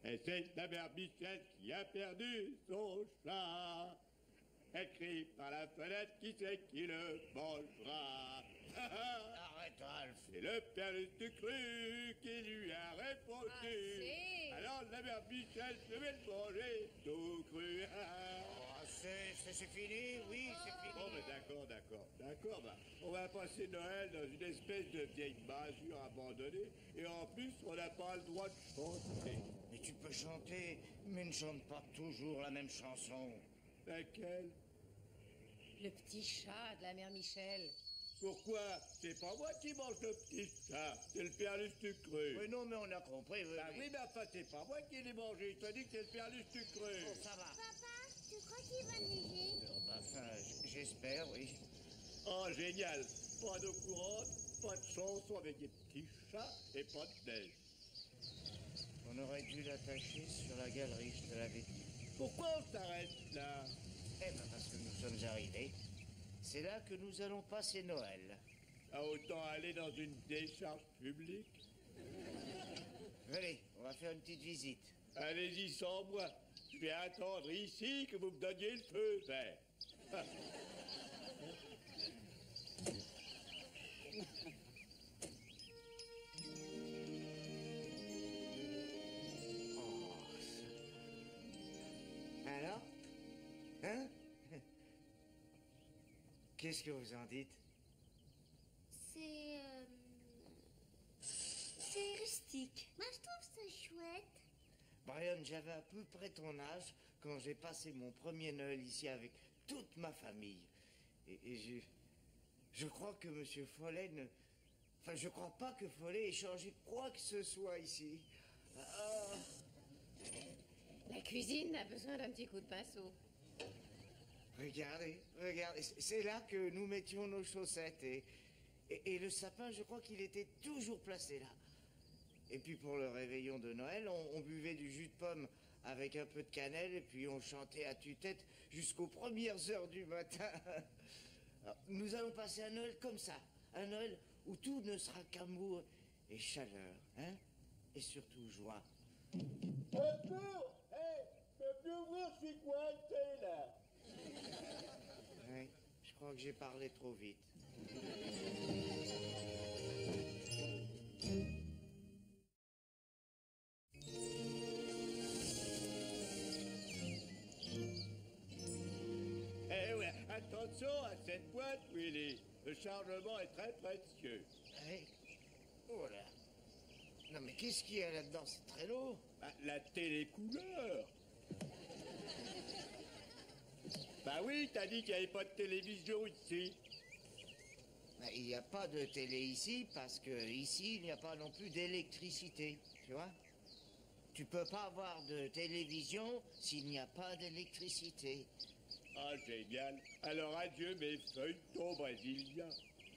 Et c'est la mère Michel qui a perdu son chat. Elle crie par la fenêtre, qui c'est qui le mangera? Arrête, Ralph. C'est le père Lustucru qui lui a répondu. Alors la mère Michel se met le manger tout cru. Oh, c'est fini, oui, c'est fini. Bon, mais d'accord, bah, on va passer Noël dans une espèce de vieille masure abandonnée, et en plus, on n'a pas le droit de chanter. Mais tu peux chanter, mais ne chante pas toujours la même chanson. Laquelle? Le petit chat de la mère Michel. Pourquoi? C'est pas moi qui mange le petit chat, c'est le père Lustucru. Oui, non, mais on a compris, oui. Bah oui, mais enfin, c'est pas moi qui l'ai mangé, il t'a dit que c'est le père Lustucru. Bon, ça va. Papa, tu crois qu'il va neiger? Enfin, j'espère, oui. Oh, génial. Pas d'eau courante, pas de chanson avec des petits chats et pas de neige. On aurait dû l'attacher sur la galerie, je te l'avais dit. Pourquoi on s'arrête là? Eh ben, parce que nous sommes arrivés. C'est là que nous allons passer Noël. Ah, autant aller dans une décharge publique. Allez, on va faire une petite visite. Allez-y sans moi. Je vais attendre ici que vous me donniez le feu vert. Alors? Hein? Qu'est-ce que vous en dites? C'est rustique. Moi, je trouve ça chouette. Brian, j'avais à peu près ton âge quand j'ai passé mon premier Noël ici avec toute ma famille. Et je crois que Monsieur Follet ne... Enfin, je crois pas que Follet ait changé quoi que ce soit ici. Ah. La cuisine a besoin d'un petit coup de pinceau. Regardez, c'est là que nous mettions nos chaussettes et le sapin, je crois qu'il était toujours placé là. Et puis pour le réveillon de Noël, on buvait du jus de pomme avec un peu de cannelle et puis on chantait à tue-tête jusqu'aux premières heures du matin. Alors, nous allons passer un Noël comme ça, un Noël où tout ne sera qu'amour et chaleur, hein, et surtout joie. Bonjour! Hé! peux plus ouvrir, je suis coincé là! Oui, je crois que j'ai parlé trop vite. Eh ouais, attention à cette boîte, Willy. Le chargement est très précieux. Oui. Oh là. Non mais qu'est-ce qu'il y a là-dedans? C'est très lourd. Bah, la télécouleur. Bah oui, t'as dit qu'il n'y avait pas de télévision ici. Ben, il n'y a pas de télé ici parce que ici il n'y a pas non plus d'électricité, tu vois. Tu peux pas avoir de télévision s'il n'y a pas d'électricité. Ah, génial. Alors adieu mes feuilletons brésiliens.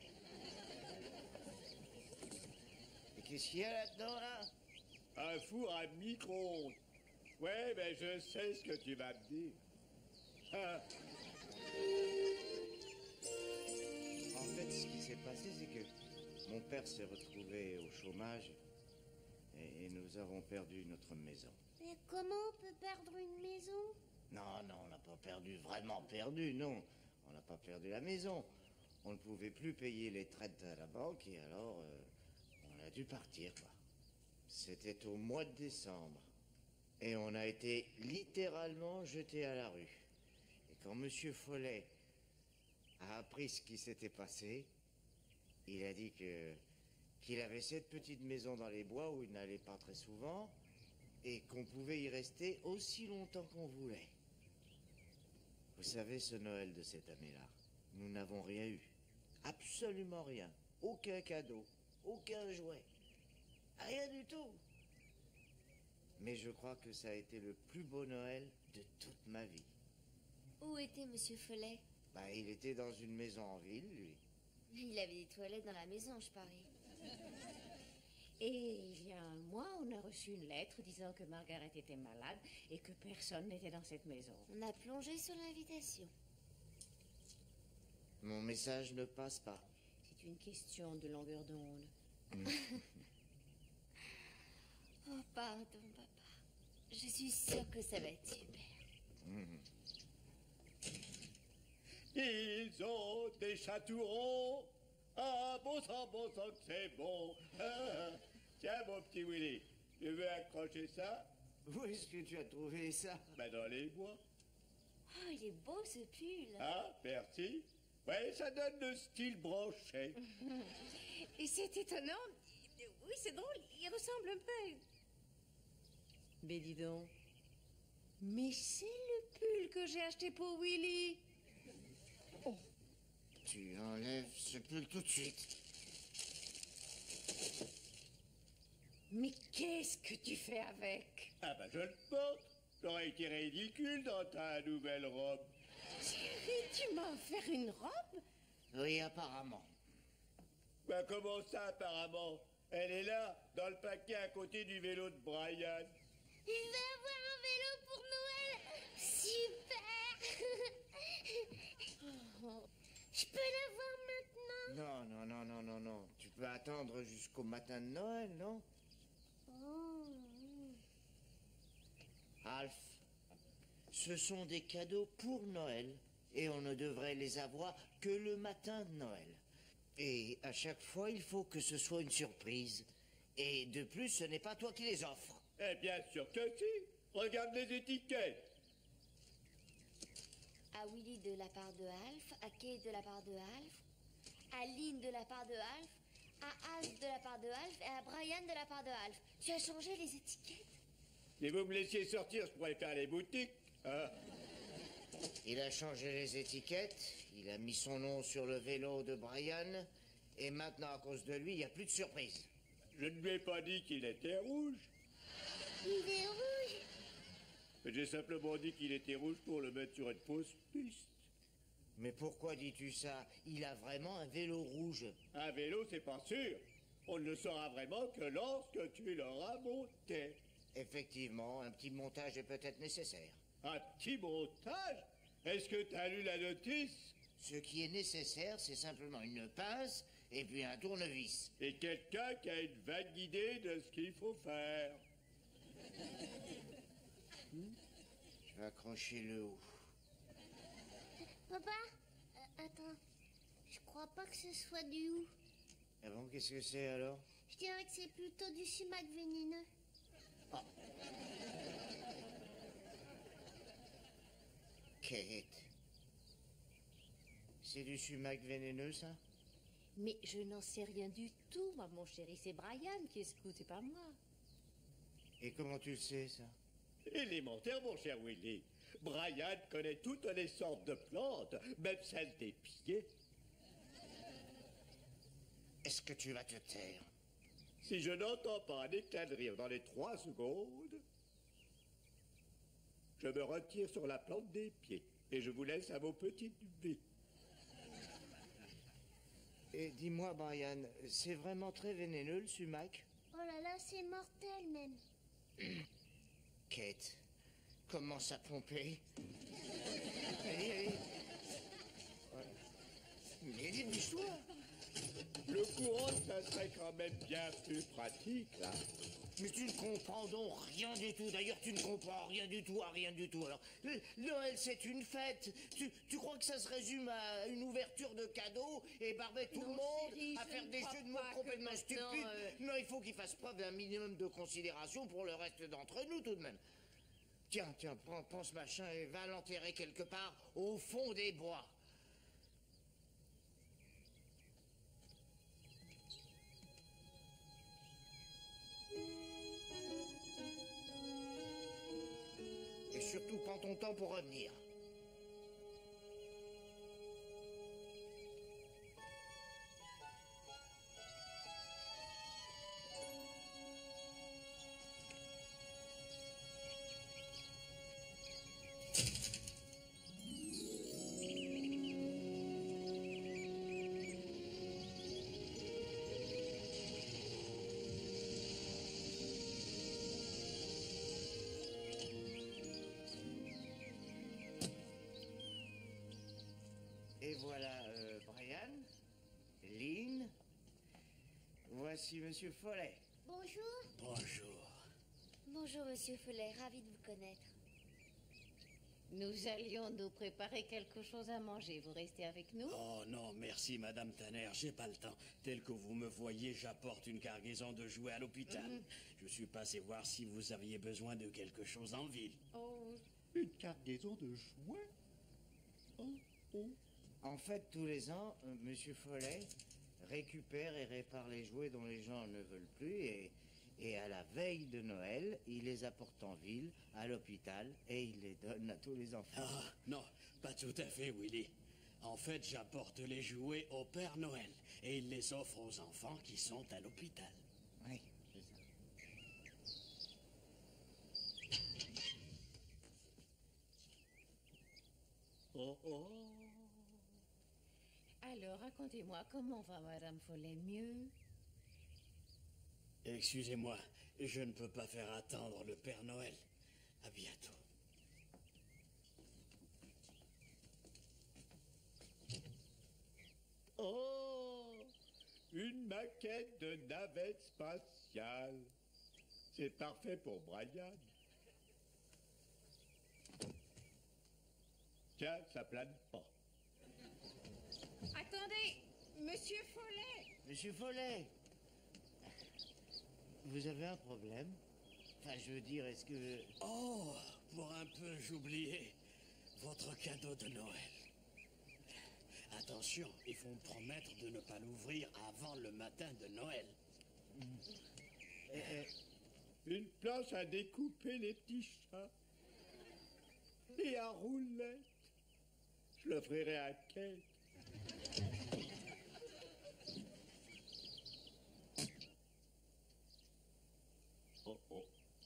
Et qu'est-ce qu'il y a là-dedans, là? Un four à micro-ondes. Ouais, mais je sais ce que tu vas me dire. Ah. En fait, ce qui s'est passé, c'est que mon père s'est retrouvé au chômage et nous avons perdu notre maison. Mais comment on peut perdre une maison? Non, on n'a pas perdu, vraiment perdu, non. On n'a pas perdu la maison. On ne pouvait plus payer les traites à la banque et alors on a dû partir, quoi. C'était au mois de décembre. Et on a été littéralement jetés à la rue. Et quand Monsieur Follet a appris ce qui s'était passé, il a dit qu'il avait cette petite maison dans les bois où il n'allait pas très souvent et qu'on pouvait y rester aussi longtemps qu'on voulait. Vous savez, ce Noël de cette année-là, nous n'avons rien eu. Absolument rien. Aucun cadeau, aucun jouet. Rien du tout. Mais je crois que ça a été le plus beau Noël de toute ma vie. Où était Monsieur Follet? Bah, il était dans une maison en ville, lui. Il avait des toilettes dans la maison, je parie. Et il y a un mois, on a reçu une lettre disant que Margaret était malade et que personne n'était dans cette maison. On a plongé sur l'invitation. Mon message ne passe pas. C'est une question de longueur d'onde. Oh, pardon, papa. Je suis sûre que ça va être super. Ils ont des chatourons. Ah, bon sang que c'est bon. Ah, tiens, mon petit Willy, tu veux accrocher ça? Où est-ce que tu as trouvé ça? Ben, dans les bois. Oh, il est beau ce pull. Ah, merci. Ouais, ça donne le style branché. Et c'est étonnant. Oui, c'est drôle, il ressemble un peu. Mais dis donc. Mais c'est le pull que j'ai acheté pour Willy. Tu enlèves ce pull tout de suite. Mais qu'est-ce que tu fais avec? Ah ben, je le porte. J'aurais été ridicule dans ta nouvelle robe. Chérie, tu m'as offert une robe? Oui, apparemment. Ben, comment ça, apparemment? Elle est là, dans le paquet à côté du vélo de Brian. Il va avoir un vélo pour Noël. Super. Je peux l'avoir maintenant. Non. Tu peux attendre jusqu'au matin de Noël, non? Oh. Alf, ce sont des cadeaux pour Noël et on ne devrait les avoir que le matin de Noël. Et à chaque fois, il faut que ce soit une surprise. Et de plus, ce n'est pas toi qui les offres. Eh bien sûr que si. Regarde les étiquettes. À Willy de la part de Alf, à Kate de la part de Alf, à Lynn de la part de Alf, à Alf de la part de Alf et à Brian de la part de Alf. Tu as changé les étiquettes? Si vous me laissiez sortir, je pourrais faire les boutiques. Hein? Il a changé les étiquettes, il a mis son nom sur le vélo de Brian, et maintenant, à cause de lui, il n'y a plus de surprise. Je ne lui ai pas dit qu'il était rouge. Il est rouge. J'ai simplement dit qu'il était rouge pour le mettre sur une fausse piste. Mais pourquoi dis-tu ça? Il a vraiment un vélo rouge. Un vélo, c'est pas sûr. On ne le saura vraiment que lorsque tu l'auras monté. Effectivement, un petit montage est peut-être nécessaire. Un petit montage? Est-ce que tu as lu la notice? Ce qui est nécessaire, c'est simplement une pince et puis un tournevis. Et quelqu'un qui a une vague idée de ce qu'il faut faire. Je vais accrocher le haut. Papa, attends. Je crois pas que ce soit du hou. Ah bon, qu'est-ce que c'est alors? Je dirais que c'est plutôt du sumac vénéneux. Kate. C'est du sumac vénéneux, ça? Mais je n'en sais rien du tout, moi, mon chéri. C'est Brian qui est scout, c'est pas moi. Et comment tu le sais, ça? Élémentaire, mon cher Willy. Brian connaît toutes les sortes de plantes, même celles des pieds. Est-ce que tu vas te taire? Si je n'entends pas un éclat de rire dans les 3 secondes, je me retire sur la plante des pieds et je vous laisse à vos petites vies. Et dis-moi, Brian, c'est vraiment très vénéneux, le sumac? Oh là là, c'est mortel même. Kate, commence à pomper. Allez. Voilà. Mais dépêche-toi. Le courant, ça serait quand même bien plus pratique, là. Mais tu ne comprends donc rien du tout. D'ailleurs, tu ne comprends rien du tout à rien du tout. Alors, Noël, c'est une fête. Tu crois que ça se résume à une ouverture de cadeaux et barber tout le monde, chérie, à je faire ne des crois jeux de pas mots que complètement maintenant, stupides? Non, il faut qu'il fasse preuve d'un minimum de considération pour le reste d'entre nous, tout de même. Tiens, prends ce machin et va l'enterrer quelque part au fond des bois. Et surtout, prends ton temps pour revenir. Et voilà, Brian, Lynn, voici Monsieur Follet. Bonjour. Bonjour. Bonjour, Bonjour, Monsieur Follet, ravi de vous connaître. Nous allions nous préparer quelque chose à manger. Vous restez avec nous? Oh non, merci Madame Tanner, j'ai pas le temps. Tel que vous me voyez, j'apporte une cargaison de jouets à l'hôpital. Je suis passé voir si vous aviez besoin de quelque chose en ville. Oh, Une cargaison de jouets? En fait, tous les ans, Monsieur Follet récupère et répare les jouets dont les gens ne veulent plus et à la veille de Noël, il les apporte en ville, à l'hôpital, et il les donne à tous les enfants. Ah, non, pas tout à fait, Willy. En fait, j'apporte les jouets au Père Noël et il les offre aux enfants qui sont à l'hôpital. Oui, c'est ça. Oh. alors racontez-moi, comment va Madame Follet? Mieux? Excusez-moi, je ne peux pas faire attendre le Père Noël. À bientôt. Oh, une maquette de navette spatiale. C'est parfait pour Brian. Tiens, ça plane pas. Attendez, Monsieur Follet! Monsieur Follet, vous avez un problème? Enfin, je veux dire, est-ce que... Oh, pour un peu, j'oubliais votre cadeau de Noël. Attention, il faut me promettre de ne pas l'ouvrir avant le matin de Noël. Une planche à découper les petits chats. Et à roulette. Je l'offrirai à Kate. Oh.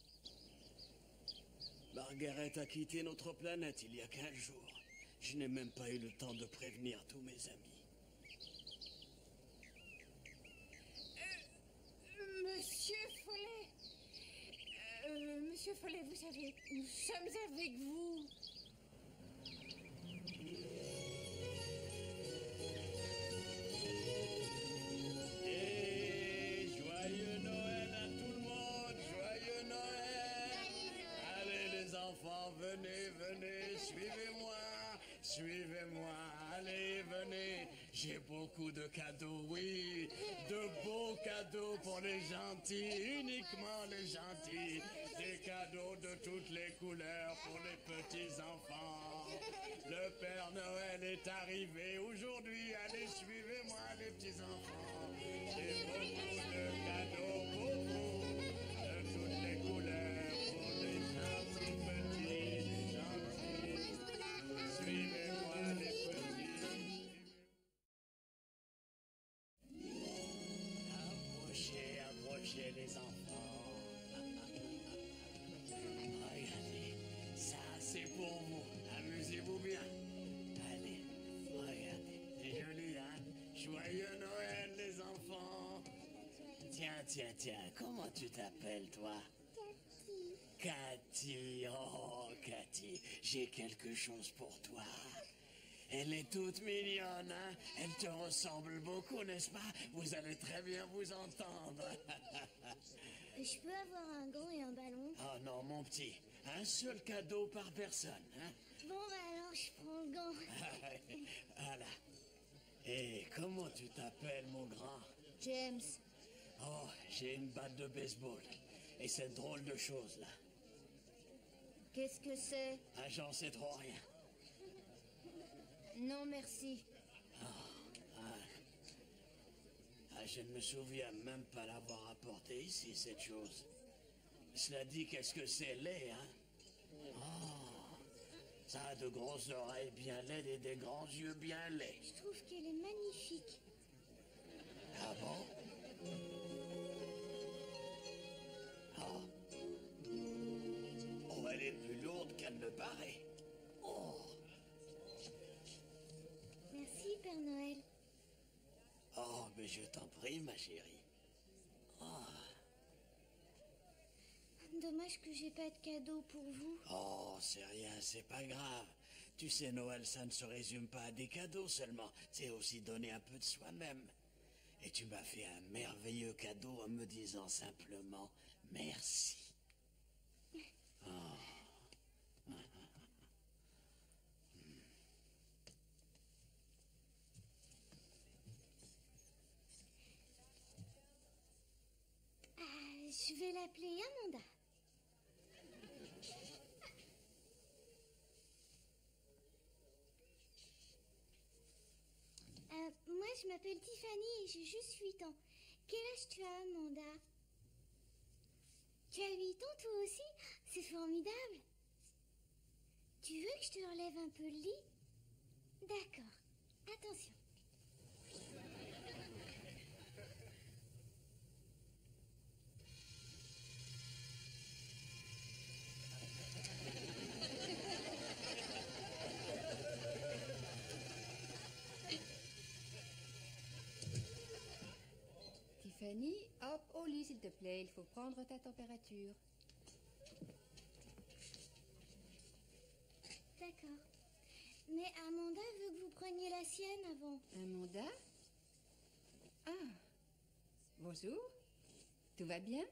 Margaret a quitté notre planète il y a 15 jours. Je n'ai même pas eu le temps de prévenir tous mes amis. Monsieur Follet! Monsieur Follet, vous savez, nous sommes avec vous. Et joyeux Noël à tout le monde! Joyeux Noël! Allez les enfants, venez, suivez-moi! Suivez-moi, allez, venez! J'ai beaucoup de cadeaux, oui! De beaux cadeaux pour les gentils, uniquement les gentils! Des cadeaux de toutes les couleurs pour les petits-enfants! Le Père Noël est arrivé aujourd'hui, allez, suivez-moi les petits-enfants! J'ai beaucoup de cadeaux pour vous, de toutes les couleurs, pour les gentils petits, les gentils. Suivez-moi les petits. Approchez les enfants. Regardez, ça c'est pour vous. Amusez-vous bien. Allez, regardez, c'est joli, hein? Joyeux Noël les enfants. Tiens, comment tu t'appelles toi? Cathy, oh Cathy, j'ai quelque chose pour toi. Elle est toute mignonne, hein? Elle te ressemble beaucoup, n'est-ce pas? Vous allez très bien vous entendre. Je peux avoir un gant et un ballon? Oh non, mon petit, un seul cadeau par personne, hein? Bon, bah alors je prends le gant. Voilà. Et comment tu t'appelles, mon grand? James. Oh, j'ai une batte de baseball. Et cette drôle de chose, là. Qu'est-ce que c'est? Ah, j'en sais trop rien. Non, merci. Je ne me souviens même pas l'avoir apporté ici, cette chose. Cela dit, qu'est-ce que c'est laid, hein? Oh, ça a de grosses oreilles bien laides et des grands yeux bien laids. Je trouve qu'elle est magnifique. Ah bon? Oh. Oh, elle est plus lourde qu'elle ne paraît. Oh. Merci, Père Noël. Oh, mais je t'en prie, ma chérie. Dommage que j'ai pas de cadeau pour vous. Oh, c'est rien, c'est pas grave. Tu sais, Noël, ça ne se résume pas à des cadeaux seulement. C'est aussi donner un peu de soi-même. Et tu m'as fait un merveilleux cadeau en me disant simplement merci. Je vais l'appeler Amanda. Moi, je m'appelle Tiffany et j'ai juste 8 ans. Quel âge tu as, Amanda? Tu as 8 ans, toi aussi? C'est formidable. Tu veux que je te relève un peu le lit? D'accord. Attention. Tiffany, hop, au lit s'il te plaît, il faut prendre ta température. D'accord. Mais Amanda veut que vous preniez la sienne avant. Amanda? Ah, bonjour, tout va bien?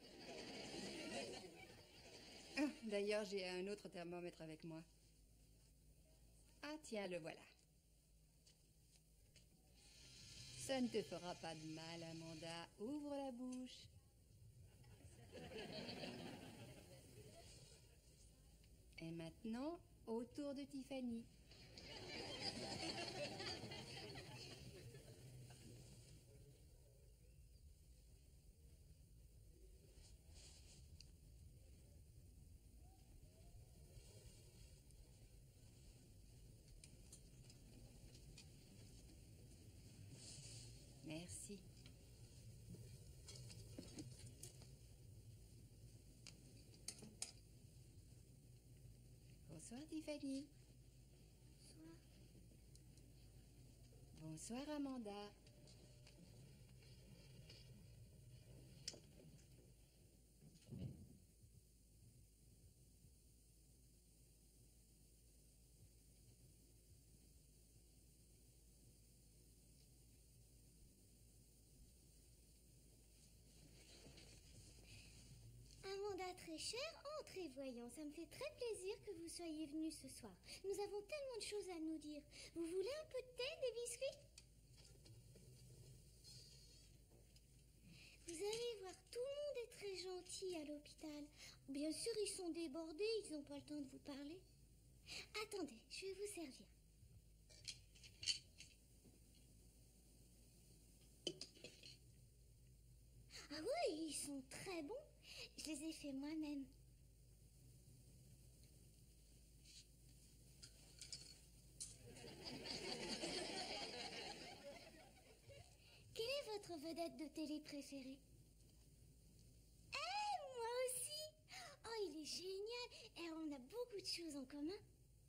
Ah, d'ailleurs, j'ai un autre thermomètre avec moi. Ah tiens, le voilà. Ça ne te fera pas de mal, Amanda. Ouvre la bouche. Et maintenant, autour de Tiffany. Merci. Bonsoir, Tiffany. Bonsoir. Bonsoir, Amanda. Amanda très chère, entrez, voyons. Ça me fait très plaisir que vous soyez venus ce soir. Nous avons tellement de choses à nous dire. Vous voulez un peu de thé, des biscuits? Vous allez voir, tout le monde est très gentil à l'hôpital. Bien sûr, ils sont débordés, ils n'ont pas le temps de vous parler. Attendez, je vais vous servir. Ah oui, ils sont très bons. Je les ai faits moi-même. Quelle est votre vedette de télé préférée? Eh, moi aussi! Oh, il est génial! Et on a beaucoup de choses en commun.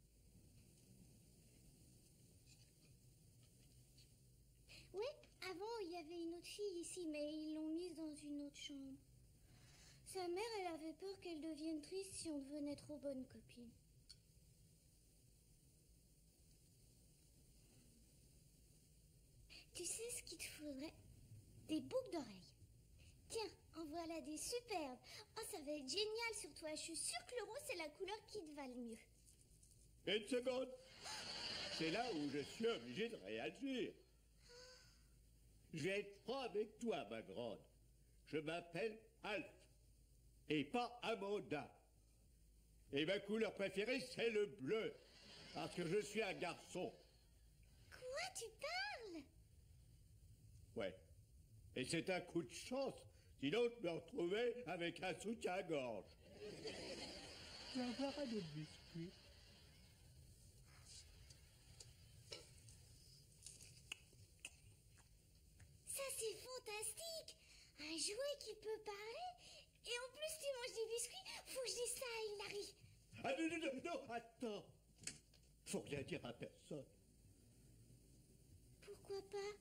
Oui, avant, il y avait une autre fille ici, mais ils l'ont mise dans une autre chambre. Sa mère, elle avait peur qu'elle devienne triste si on devenait trop bonne copine. Tu sais ce qu'il te faudrait? Des boucles d'oreilles. Tiens, en voilà des superbes. Oh, ça va être génial sur toi. Je suis sûre que le rose, c'est la couleur qui te va le mieux. Une seconde. C'est là où je suis obligé de réagir. Je vais être franc avec toi, ma grande. Je m'appelle Alf. Et pas Amanda. Et ma couleur préférée, c'est le bleu. Parce que je suis un garçon. Quoi, tu parles? Ouais. Et c'est un coup de chance. Sinon, je me retrouvais avec un soutien-gorge. Tu vas avoir un autre biscuit. Ça, c'est fantastique. Un jouet qui peut parler. Et en plus, tu manges des biscuits. Faut que je dise ça à Hilary. Ah non, non, non, non, attends. Faut rien dire à personne. Pourquoi pas?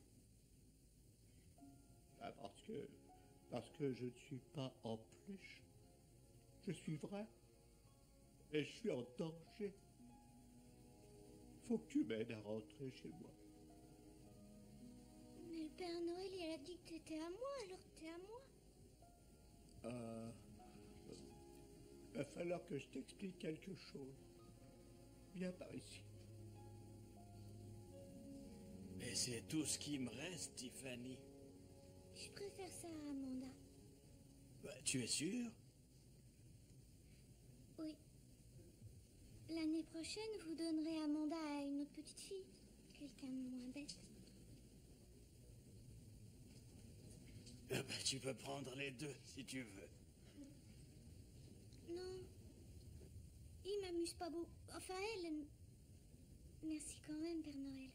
Ah, parce que je ne suis pas en peluche. Je suis vrai. Et je suis en danger. Faut que tu m'aides à rentrer chez moi. Mais le Père Noël, il a dit que t'étais à moi, alors t'es à moi. Va falloir que je t'explique quelque chose. Viens par ici. Mais c'est tout ce qui me reste, Tiffany. Je préfère ça à Amanda. Bah, tu es sûr? Oui. L'année prochaine, vous donnerez Amanda à une autre petite fille. Quelqu'un de moins bête. Ah bah, tu peux prendre les deux si tu veux. Non. Il m'amuse pas beaucoup. Enfin, elle... Merci quand même, Père Noël.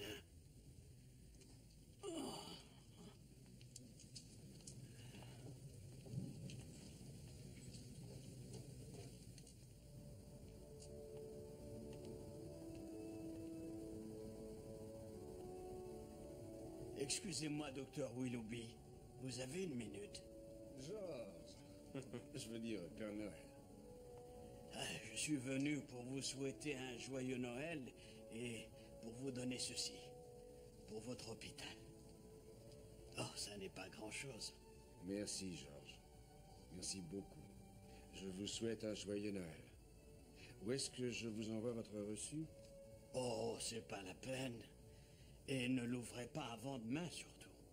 Excusez-moi, docteur Willoughby. Vous avez une minute? Georges. Je veux dire, Père Noël. Ah, je suis venu pour vous souhaiter un joyeux Noël et pour vous donner ceci. Pour votre hôpital. Oh, ça n'est pas grand-chose. Merci, Georges. Merci beaucoup. Je vous souhaite un joyeux Noël. Où est-ce que je vous envoie votre reçu? Oh, c'est pas la peine. Et ne l'ouvrez pas avant demain, surtout.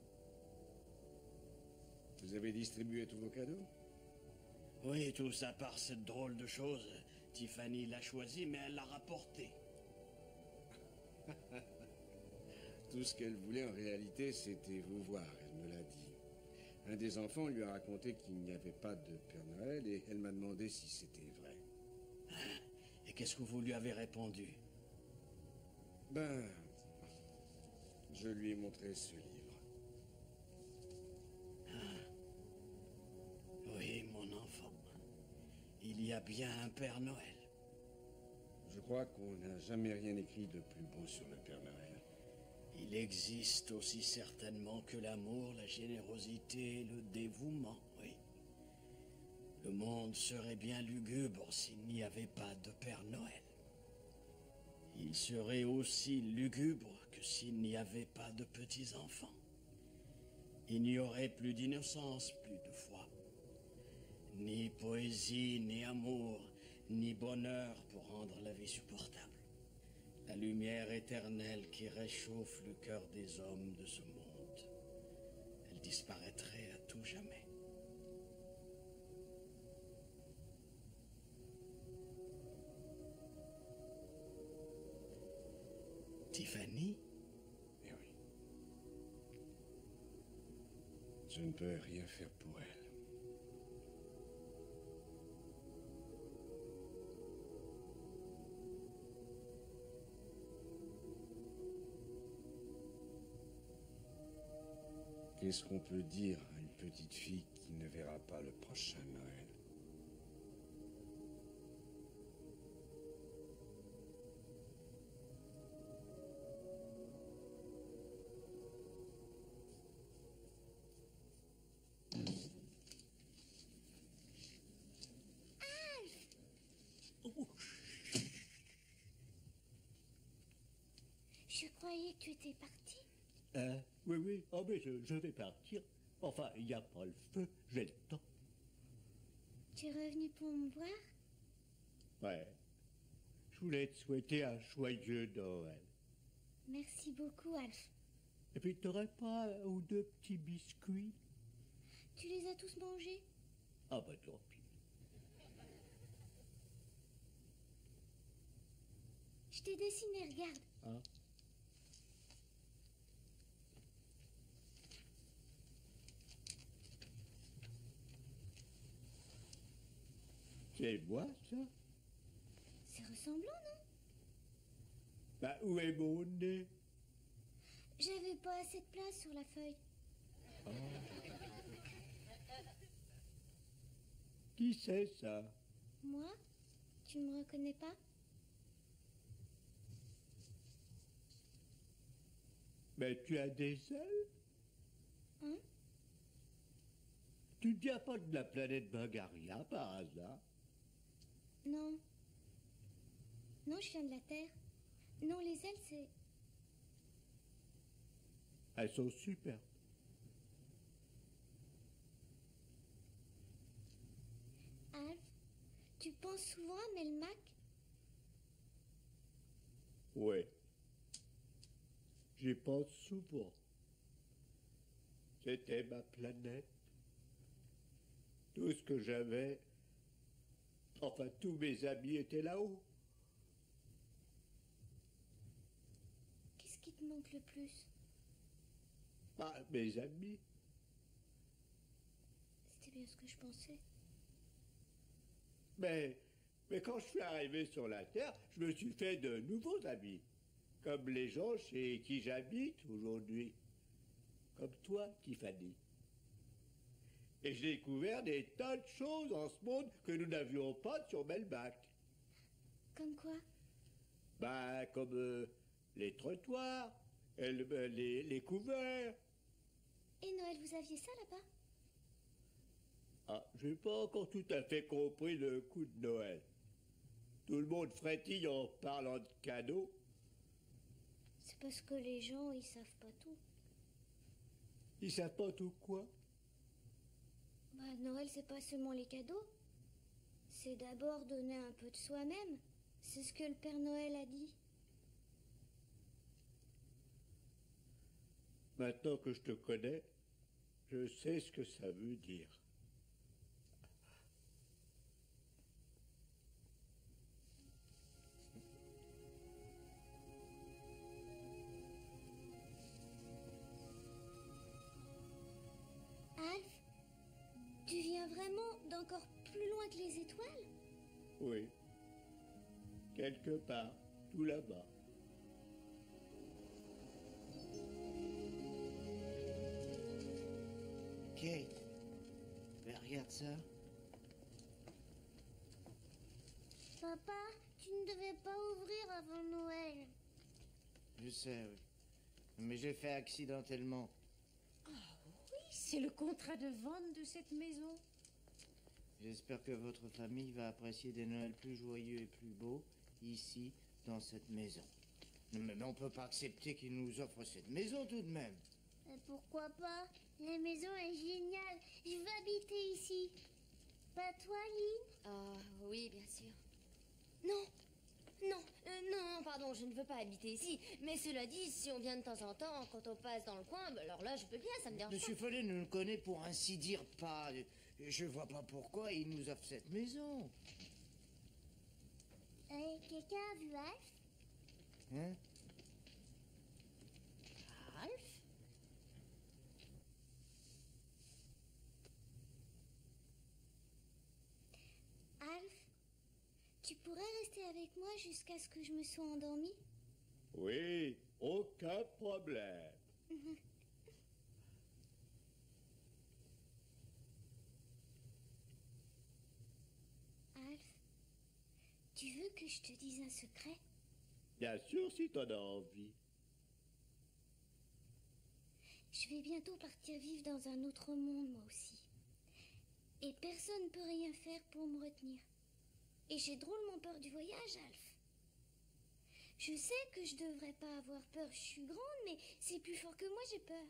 Vous avez distribué tous vos cadeaux? Oui, tous à part cette drôle de chose. Tiffany l'a choisi, mais elle l'a rapporté. Tout ce qu'elle voulait en réalité, c'était vous voir, elle me l'a dit. Un des enfants lui a raconté qu'il n'y avait pas de Père Noël et elle m'a demandé si c'était vrai. Et qu'est-ce que vous lui avez répondu? Ben, je lui ai montré ce livre. Oui, mon enfant. Il y a bien un Père Noël. Je crois qu'on n'a jamais rien écrit de plus beau sur le Père Noël. Il existe aussi certainement que l'amour, la générosité, le dévouement, oui. Le monde serait bien lugubre s'il n'y avait pas de Père Noël. Il serait aussi lugubre que s'il n'y avait pas de petits-enfants. Il n'y aurait plus d'innocence, plus de foi. Ni poésie, ni amour, ni bonheur pour rendre la vie supportable. La lumière éternelle qui réchauffe le cœur des hommes de ce monde. Elle disparaîtrait à tout jamais. Tiffany? Eh oui. Je ne peux rien faire pour elle. Qu'est-ce qu'on peut dire à une petite fille qui ne verra pas le prochain Noël? Je croyais que tu étais parti. Oui, oui. Oh, mais je vais partir. Enfin, il n'y a pas le feu, j'ai le temps. Tu es revenu pour me voir? Ouais. Je voulais te souhaiter un joyeux Noël. Merci beaucoup, Alf. Et puis, t'aurais pas un ou deux petits biscuits? Tu les as tous mangés? Ah, bah, tant pis. Je t'ai dessiné, regarde. Hein? C'est moi, ça? C'est ressemblant, non? Bah, où est mon nez? J'avais pas assez de place sur la feuille. Qui c'est, ça? Moi? Tu me reconnais pas? Mais tu as des ailes? Hein? Tu ne viens pas de la planète Bagaria, par hasard? Non. Non, je viens de la Terre. Non, les ailes, c'est... Elles sont superbes. Alf, tu penses souvent à Melmac? Oui. J'y pense souvent. C'était ma planète. Tout ce que j'avais, enfin tous mes amis étaient là-haut. Qu'est-ce qui te manque le plus? Ah, mes amis. C'était bien ce que je pensais. Mais quand je suis arrivé sur la Terre, je me suis fait de nouveaux amis. Comme les gens chez qui j'habite aujourd'hui. Comme toi, Tiffany. Et j'ai découvert des tas de choses en ce monde que nous n'avions pas sur Melmac. Comme quoi? Bah, comme les trottoirs, et les couverts. Et Noël, vous aviez ça là-bas? Ah, j'ai pas encore tout à fait compris le coup de Noël. Tout le monde frétille en parlant de cadeaux. C'est parce que les gens, ils savent pas tout. Ils savent pas tout quoi. Bah, Noël, c'est pas seulement les cadeaux. C'est d'abord donner un peu de soi-même. C'est ce que le Père Noël a dit. Maintenant que je te connais, je sais ce que ça veut dire. Alf, tu viens vraiment d'encore plus loin que les étoiles? Oui. Quelque part, tout là-bas. Kate, mais regarde ça. Papa, tu ne devais pas ouvrir avant Noël. Je sais, oui. Mais j'ai fait accidentellement. Oui, c'est le contrat de vente de cette maison. J'espère que votre famille va apprécier des Noëls plus joyeux et plus beaux ici, dans cette maison. Mais on peut pas accepter qu'ils nous offrent cette maison tout de même. Mais pourquoi pas? La maison est géniale. Je veux habiter ici. Pas toi, Lynn? Ah, oui, bien sûr. Non, non, pardon, je ne veux pas habiter ici. Mais cela dit, si on vient de temps en temps, quand on passe dans le coin, bah alors là, je peux bien, ça me dérange Monsieur pas. Follet ne nous connaît pour ainsi dire pas. Je vois pas pourquoi il nous offre cette maison. Quelqu'un a vu Alf? Hein? Alf? Alf, tu pourrais rester avec moi jusqu'à ce que je me sois endormie? Oui, aucun problème. Alf, tu veux que je te dise un secret? Bien sûr, si t'en as envie. Je vais bientôt partir vivre dans un autre monde, moi aussi. Et personne ne peut rien faire pour me retenir. Et j'ai drôlement peur du voyage, Alf. Je sais que je devrais pas avoir peur, je suis grande, mais c'est plus fort que moi, j'ai peur.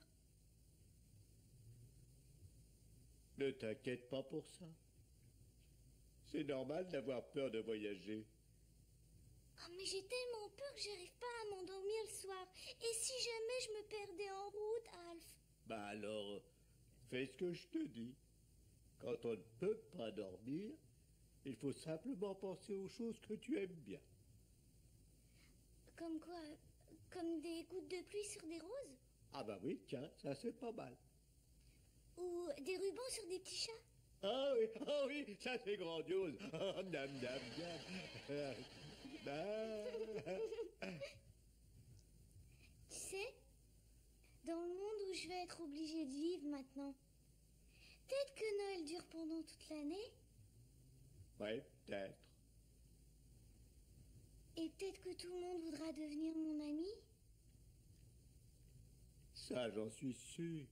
Ne t'inquiète pas pour ça. C'est normal d'avoir peur de voyager. Oh, mais j'ai tellement peur que j'arrive pas à m'endormir le soir. Et si jamais je me perdais en route, Alf? Bah alors, fais ce que je te dis. Quand on ne peut pas dormir, il faut simplement penser aux choses que tu aimes bien. Comme quoi? Comme des gouttes de pluie sur des roses? Ah bah oui, tiens, ça c'est pas mal. Ou des rubans sur des petits chats? Ah oui, ça c'est grandiose. Oh, dam, dam, dam. Tu sais, dans le monde où je vais être obligée de vivre maintenant, peut-être que Noël dure pendant toute l'année, Ouais, peut-être. et peut-être que tout le monde voudra devenir mon ami. Ça, j'en suis sûr.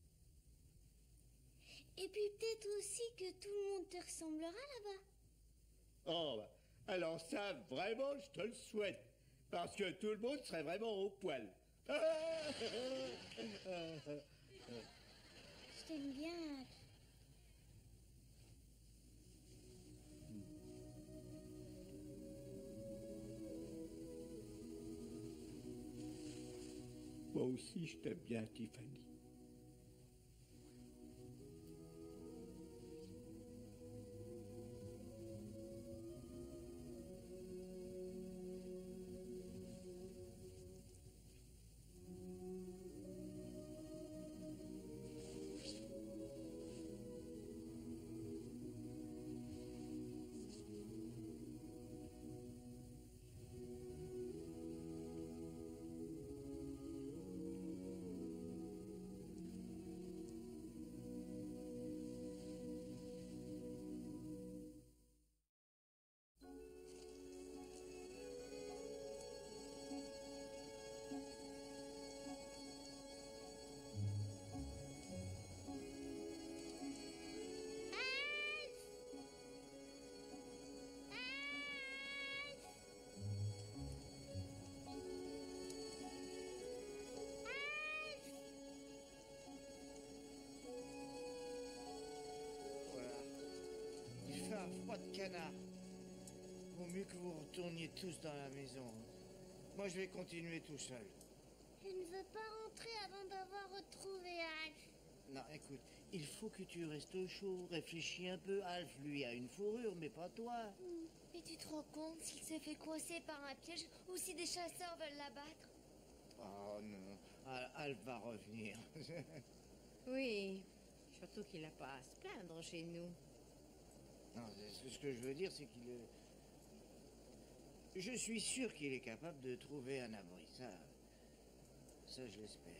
Et puis peut-être aussi que tout le monde te ressemblera là-bas. Oh, bah, alors ça, vraiment, je te le souhaite. Parce que tout le monde serait vraiment au poil. Je t'aime bien, Alf. Moi aussi, je t'aime bien, Tiffany. canards. Vaut mieux que vous retourniez tous dans la maison. Moi, je vais continuer tout seul. Je ne veux pas rentrer avant d'avoir retrouvé Alf. Non, écoute, il faut que tu restes au chaud. Réfléchis un peu. Alf, lui, a une fourrure, mais pas toi. Et tu te rends compte s'il s'est fait coincer par un piège ou si des chasseurs veulent l'abattre? Oh non, Alf va revenir. Oui, surtout qu'il n'a pas à se plaindre chez nous. Non, ce que je veux dire, c'est qu'il est... Je suis sûr qu'il est capable de trouver un abri. Ça, je l'espère.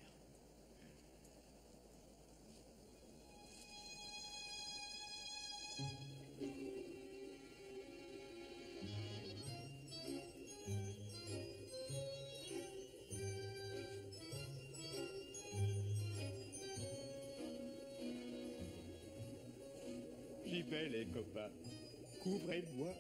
J'y vais, les copains. Couvrez-moi.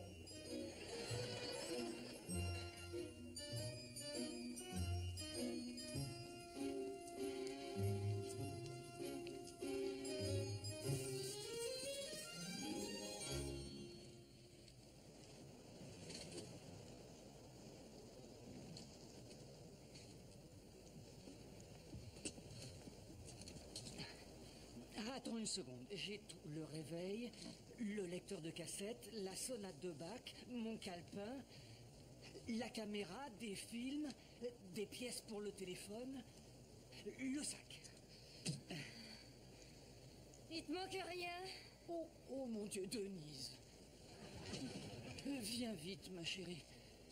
Attends une seconde, j'ai tout. Le réveil, le lecteur de cassette, la sonate de Bach, mon calepin, la caméra, des films, des pièces pour le téléphone, le sac. Il te manque rien? Oh mon Dieu, Denise. Viens vite, ma chérie.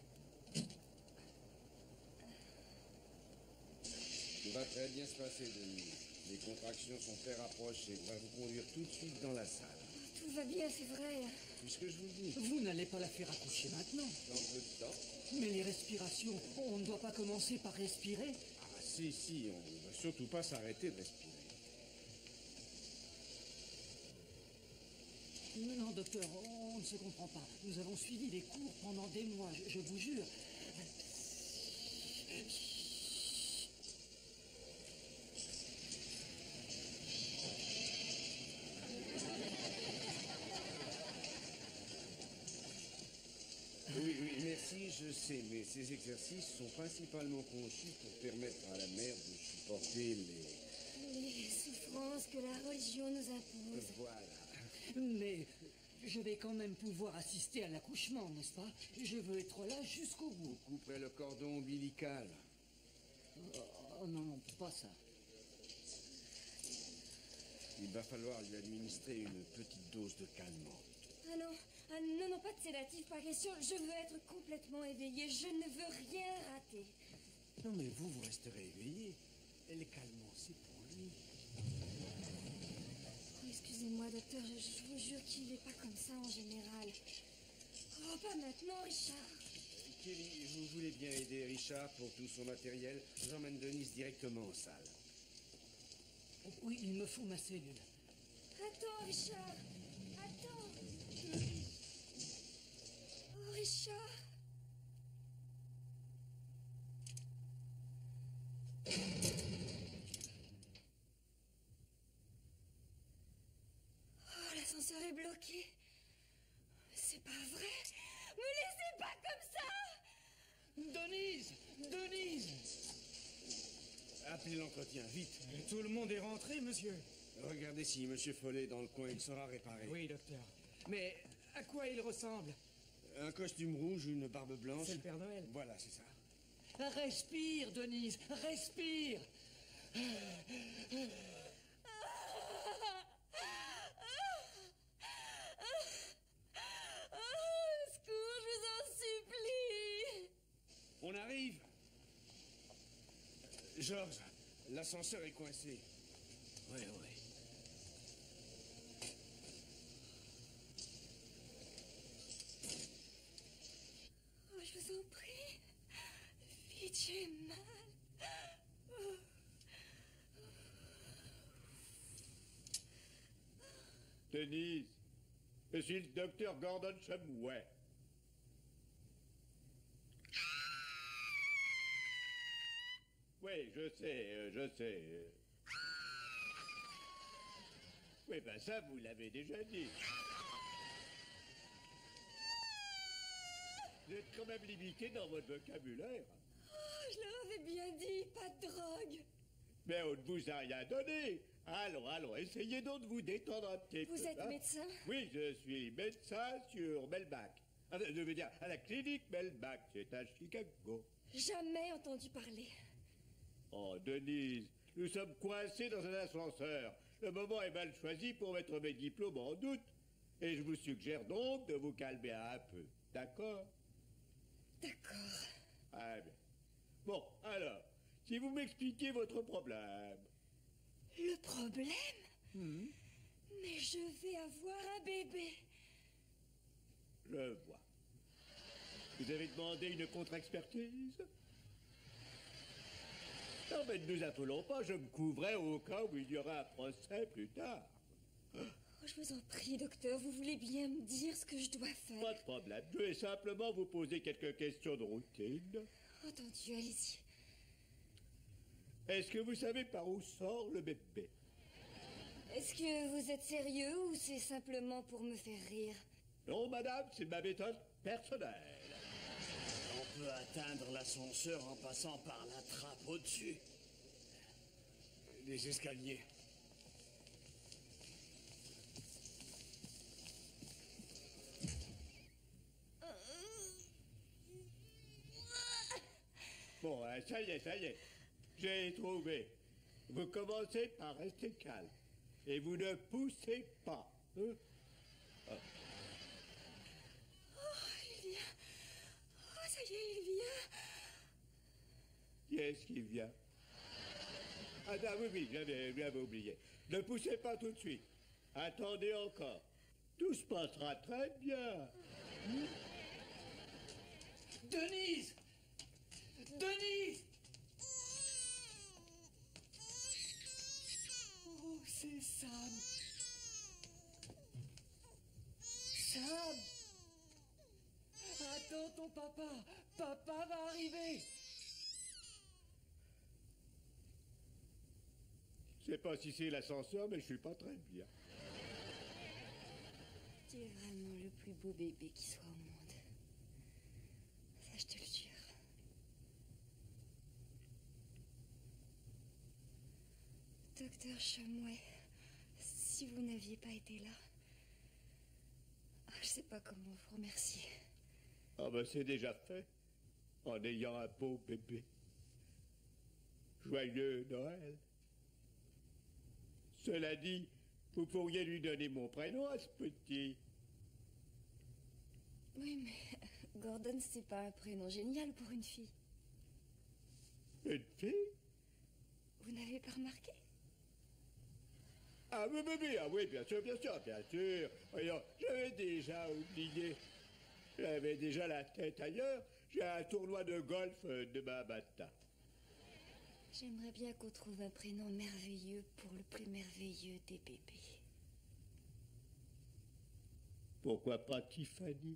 Tout va très bien se passer, Denis. Les contractions sont très rapprochées. On va vous conduire tout de suite dans la salle. Tout va bien, c'est vrai. Puisque je vous le dis, Vous n'allez pas la faire accoucher maintenant. dans peu de temps. Mais les respirations, on ne doit pas commencer par respirer. Ah, si, on ne va surtout pas s'arrêter de respirer. Non, docteur, on ne se comprend pas. Nous avons suivi des cours pendant des mois, je vous jure. Oui, merci, je sais, mais ces exercices sont principalement conçus pour permettre à la mère de supporter Les souffrances que la religion nous impose. Voilà. Mais je vais quand même pouvoir assister à l'accouchement, n'est-ce pas? Je veux être là jusqu'au bout. Vous couperez le cordon ombilical. Oh non, pas ça. Il va falloir lui administrer une petite dose de calmant. Ah non, pas de sédatif, pas question. Je veux être complètement éveillée. Je ne veux rien rater. Non, mais vous resterez éveillé. Et les calmants, c'est pour lui. Oh, excusez-moi, docteur, je vous jure qu'il n'est pas comme ça en général. Oh, pas maintenant, Richard. Kelly, vous voulez bien aider Richard pour tout son matériel? J'emmène Denise directement en salle. Oui, il me faut ma cellule. Attends, Richard. Attends. Oh, Richard. Oh, l'ascenseur est bloqué. C'est pas vrai. Me laissez pas comme ça. Denise! Denise! Appelez l'entretien, vite. Tout le monde est rentré, monsieur. Regardez si Monsieur Follet est dans le coin, il sera réparé. Oui, docteur. Mais à quoi il ressemble? Un costume rouge, une barbe blanche. C'est le Père Noël. Voilà, c'est ça. Respire, Denise, respire! Au secours, je vous en supplie. On arrive. Georges, l'ascenseur est coincé. Oui. Oh, je vous en prie. Vite, j'ai mal. Oh. Denise, je suis le docteur Gordon Shumway. Oui, je sais. Oui, ben ça, vous l'avez déjà dit. vous êtes quand même limité dans votre vocabulaire. Oh, je leur avais bien dit, pas de drogue. Mais on ne vous a rien donné. Allons, essayez donc de vous détendre un petit peu. Vous êtes hein. médecin? Oui, je suis médecin sur Melbach. Enfin, je veux dire, à la clinique Melbach, c'est à Chicago. Jamais entendu parler. Oh, Denise, nous sommes coincés dans un ascenseur. Le moment est mal choisi pour mettre mes diplômes en doute. Et je vous suggère donc de vous calmer un peu. D'accord? D'accord. Ah bien. Bon, alors, si vous m'expliquez votre problème. Le problème? Mais je vais avoir un bébé. Je vois. Vous avez demandé une contre-expertise? Non, mais ne nous affolons pas, je me couvrais au cas où il y aura un procès plus tard. Oh, je vous en prie, docteur, vous voulez bien me dire ce que je dois faire? Pas de problème, je vais simplement vous poser quelques questions de routine. Entendu, allez-y. Est-ce que vous savez par où sort le bébé? Est-ce que vous êtes sérieux ou c'est simplement pour me faire rire? Non, madame, c'est ma méthode personnelle. On peut atteindre l'ascenseur en passant par la trappe au-dessus. Les escaliers. Bon, ça y est. J'ai trouvé. Vous commencez par rester calme. Et vous ne poussez pas. Hein? Ah. Oh, il vient. Oh, ça y est, il vient. Qui est-ce qui vient? Ah, oui, j'avais oublié. Ne poussez pas tout de suite. Attendez encore. Tout se passera très bien. Denise! Denise! Oh, c'est Sam. Sam! Attends ton papa. Papa va arriver. Je sais pas si c'est l'ascenseur, mais je suis pas très bien. Tu es vraiment le plus beau bébé qui soit au monde. Ça, je te le jure. Docteur Shumway, si vous n'aviez pas été là, je sais pas comment vous remercier. Ah ben c'est déjà fait. En ayant un beau bébé. Joyeux Noël. Cela dit, vous pourriez lui donner mon prénom à ce petit. Oui, mais Gordon, c'est pas un prénom génial pour une fille. Une fille? Vous n'avez pas remarqué? Ah oui, bien sûr. Voyons, j'avais déjà oublié. J'avais déjà la tête ailleurs. J'ai un tournoi de golf demain matin. J'aimerais bien qu'on trouve un prénom merveilleux pour le plus merveilleux des bébés. Pourquoi pas Tiffany?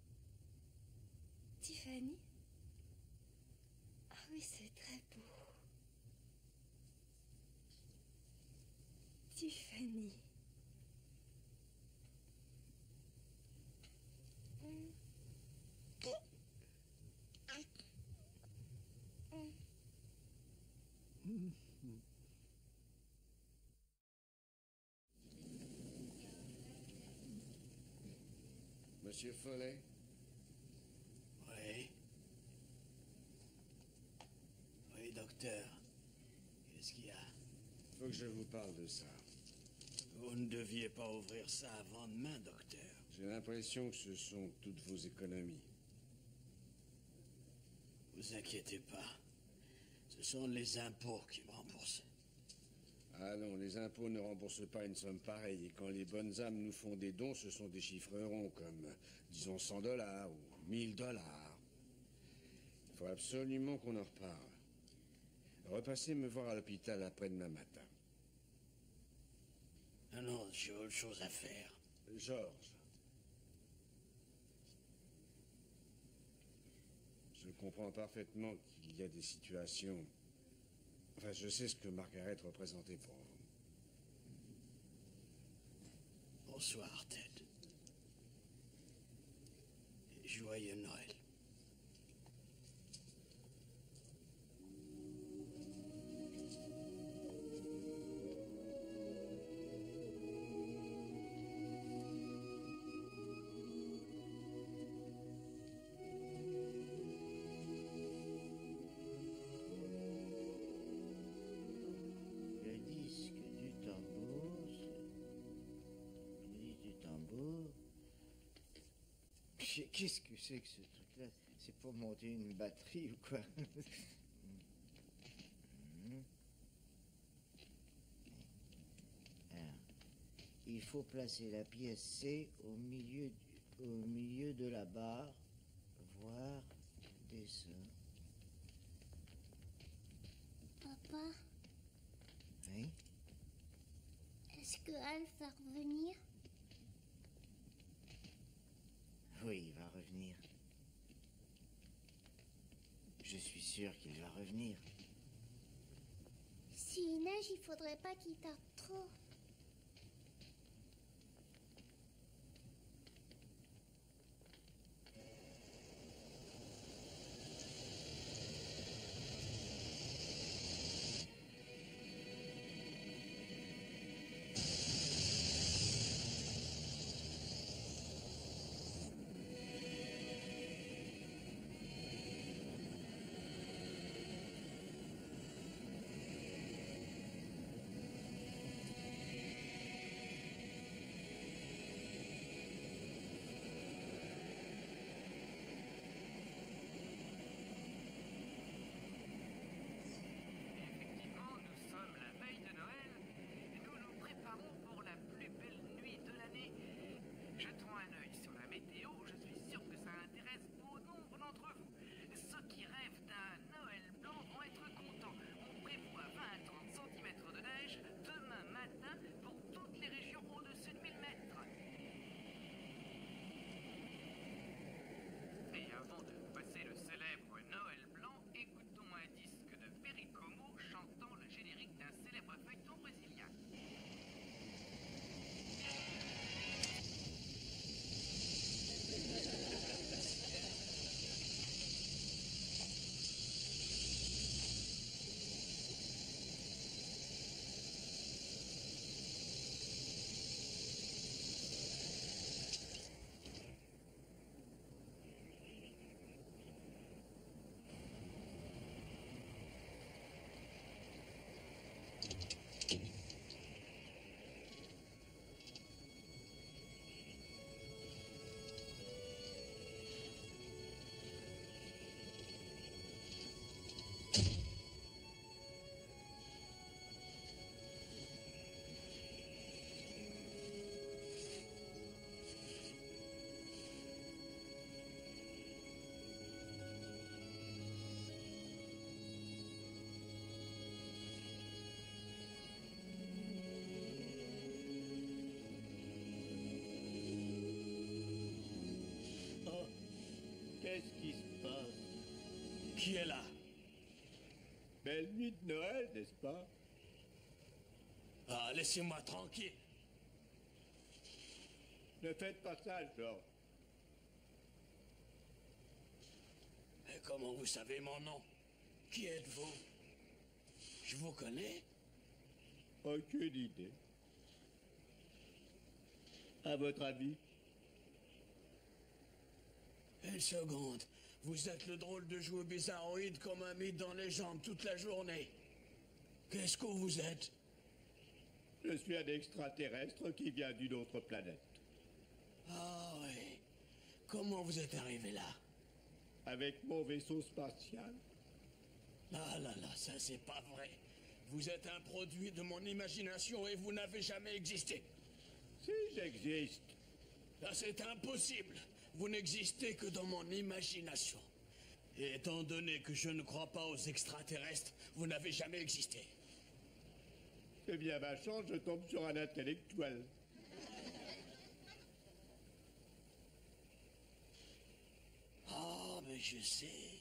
Tiffany? Ah oui, c'est très beau. Tiffany. Monsieur Follet? Oui. Oui, docteur. Qu'est-ce qu'il y a? Faut que je vous parle de ça. Vous ne deviez pas ouvrir ça avant demain, docteur. J'ai l'impression que ce sont toutes vos économies. Vous inquiétez pas. Ce sont les impôts qui me remboursent. Ah non, les impôts ne remboursent pas une somme pareille. Et quand les bonnes âmes nous font des dons, ce sont des chiffres ronds, comme, disons, 100 $ ou 1000 $. Il faut absolument qu'on en reparle. Repassez me voir à l'hôpital après-demain matin. Ah non, j'ai autre chose à faire. Georges. Je comprends parfaitement qu'il y a des situations... Enfin, je sais ce que Margaret représentait pour vous. Bonsoir, Ted. Et joyeux Noël. Qu'est-ce que c'est que ce truc-là? C'est pour monter une batterie ou quoi? Alors, il faut placer la pièce C au milieu de la barre, voire dessin. Papa, Oui? est-ce que Alf va revenir? Oui, il va revenir. Je suis sûr qu'il va revenir. S'il neige, il faudrait pas qu'il tarde trop. Qu'est-ce qui se passe? Qui est là? Belle nuit de Noël, n'est-ce pas? Ah, laissez-moi tranquille. Ne faites pas ça, Georges. Et comment vous savez mon nom? Qui êtes-vous? Je vous connais? Aucune idée. À votre avis? Une seconde. Vous êtes le drôle de jouet bizarroïde comme un mythe dans les jambes toute la journée. Qu'est-ce que vous êtes? Je suis un extraterrestre qui vient d'une autre planète. Ah oui. Comment vous êtes arrivé là? Avec mon vaisseau spatial. Ah là là, ça c'est pas vrai. Vous êtes un produit de mon imagination et vous n'avez jamais existé. Si, j'existe. Là c'est impossible. Vous n'existez que dans mon imagination. Et étant donné que je ne crois pas aux extraterrestres, vous n'avez jamais existé. Eh bien, ma chance, je tombe sur un intellectuel. Oh, mais je sais.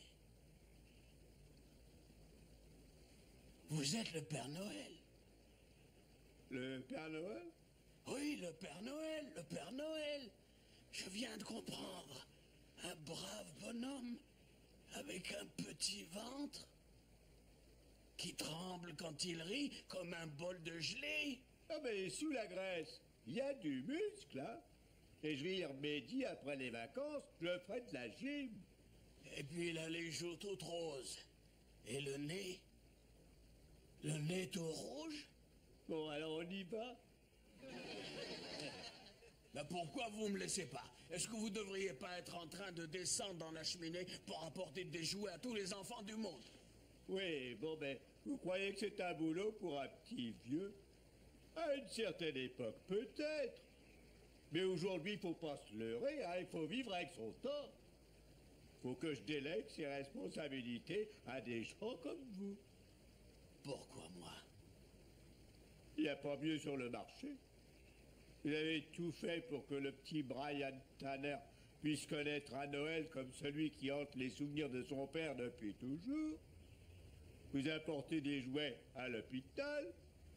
Vous êtes le Père Noël. Le Père Noël? Oui, le Père Noël, le Père Noël. Je viens de comprendre. Un brave bonhomme avec un petit ventre qui tremble quand il rit comme un bol de gelée. Ah mais sous la graisse, il y a du muscle, hein? Et je vais y remédier après les vacances, je ferai de la gym. Et puis il a les joues toutes roses. Et le nez tout rouge. Bon, alors on y va? Ben pourquoi vous me laissez pas? Est-ce que vous devriez pas être en train de descendre dans la cheminée pour apporter des jouets à tous les enfants du monde? Oui, bon, ben, vous croyez que c'est un boulot pour un petit vieux? À une certaine époque, peut-être. Mais aujourd'hui, il faut pas se leurrer, hein, il faut vivre avec son temps. Faut que je délègue ses responsabilités à des gens comme vous. Pourquoi moi? Il n'y a pas mieux sur le marché. Vous avez tout fait pour que le petit Brian Tanner puisse connaître un Noël comme celui qui hante les souvenirs de son père depuis toujours. Vous apportez des jouets à l'hôpital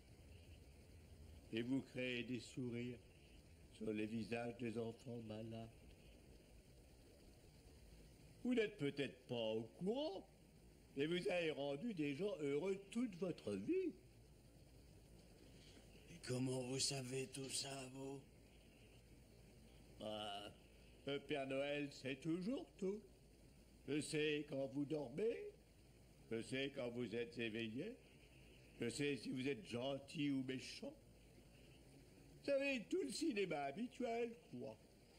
et vous créez des sourires sur les visages des enfants malades. Vous n'êtes peut-être pas au courant, mais vous avez rendu des gens heureux toute votre vie. Et comment vous savez tout ça, vous? Ah, le Père Noël sait toujours tout. Je sais quand vous dormez, je sais quand vous êtes éveillé, je sais si vous êtes gentil ou méchant. Vous savez, tout le cinéma habituel, quoi.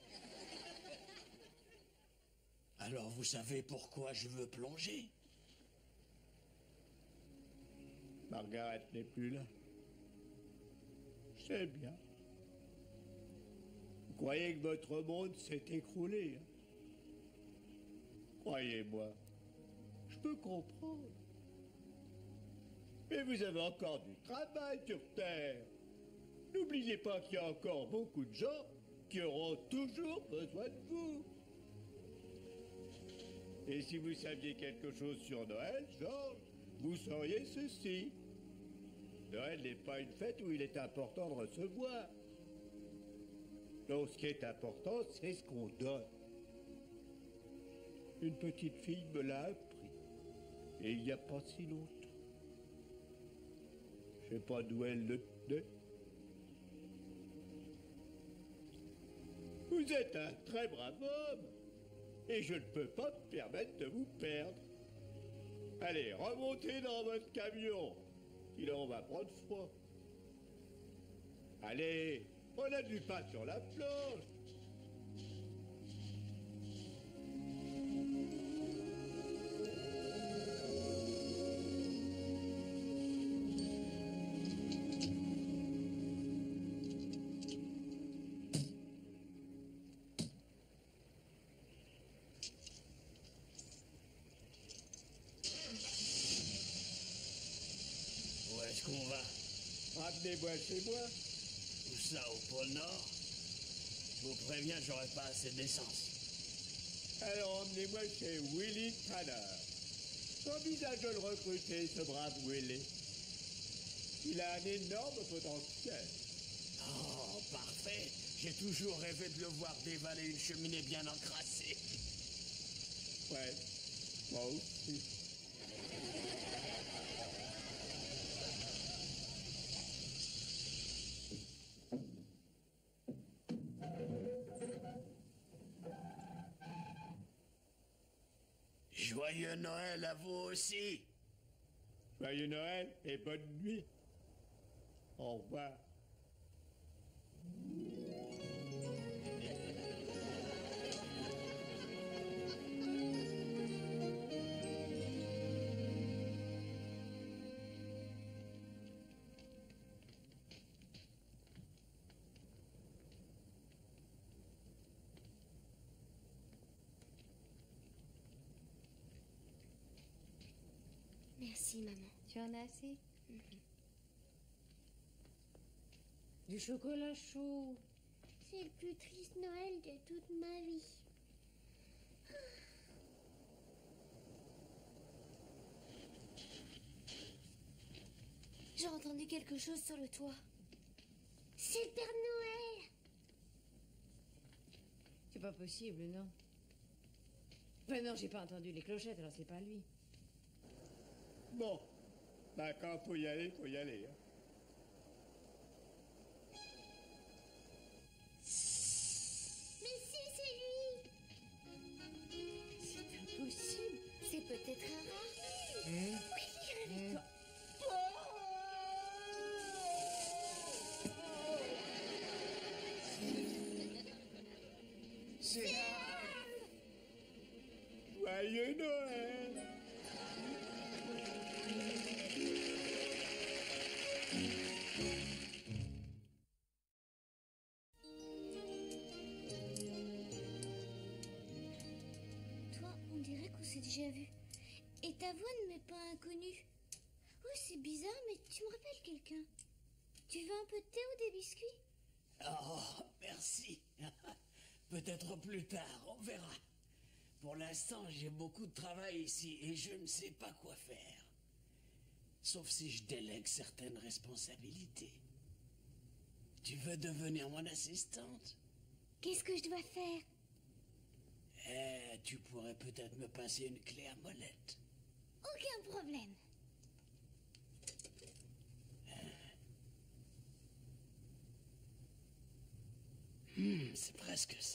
Alors vous savez pourquoi je veux plonger? Margaret n'est plus là. Je sais bien. Vous croyez que votre monde s'est écroulé, hein? Croyez-moi, je peux comprendre. Mais vous avez encore du travail sur Terre. N'oubliez pas qu'il y a encore beaucoup de gens qui auront toujours besoin de vous. Et si vous saviez quelque chose sur Noël, Georges, vous sauriez ceci. Noël n'est pas une fête où il est important de recevoir. Donc ce qui est important, c'est ce qu'on donne. Une petite fille me l'a appris. Et il n'y a pas si longtemps. Je sais pas d'où elle le tenait. Vous êtes un très brave homme. Et je ne peux pas me permettre de vous perdre. Allez, remontez dans votre camion. Sinon, on va prendre froid. Allez, on a du pain sur la planche. Où est-ce qu'on va? Ramenez-moi chez moi. Où ça, au pôle Nord? Je vous préviens, j'aurai pas assez d'essence. Alors emmenez-moi chez Willy Tanner. J'envisage de le recruter, ce brave Willy. Il a un énorme potentiel. Oh, parfait. J'ai toujours rêvé de le voir dévaler une cheminée bien encrassée. Ouais, moi aussi. Joyeux Noël à vous aussi. Joyeux Noël et bonne nuit. Au revoir. Merci, maman. Tu en as assez? Du chocolat chaud. C'est le plus triste Noël de toute ma vie. J'ai entendu quelque chose sur le toit. C'est le Père Noël. C'est pas possible, non? Ben non, j'ai pas entendu les clochettes, alors c'est pas lui. Bon, ben quand faut y aller, faut y aller. Hein. Mais si, c'est lui. C'est impossible. C'est peut-être un rat. Oui, réveille-toi. Joyeux Noël. Toi, on dirait qu'on s'est déjà vu. Et ta voix ne m'est pas inconnue. Oh, c'est bizarre, mais tu me rappelles quelqu'un. Tu veux un peu de thé ou des biscuits? Oh, merci. Peut-être plus tard, on verra. Pour l'instant, j'ai beaucoup de travail ici et je ne sais pas quoi faire. Sauf si je délègue certaines responsabilités. Tu veux devenir mon assistante? Qu'est-ce que je dois faire? Tu pourrais peut-être me passer une clé à molette. Aucun problème. C'est presque ça.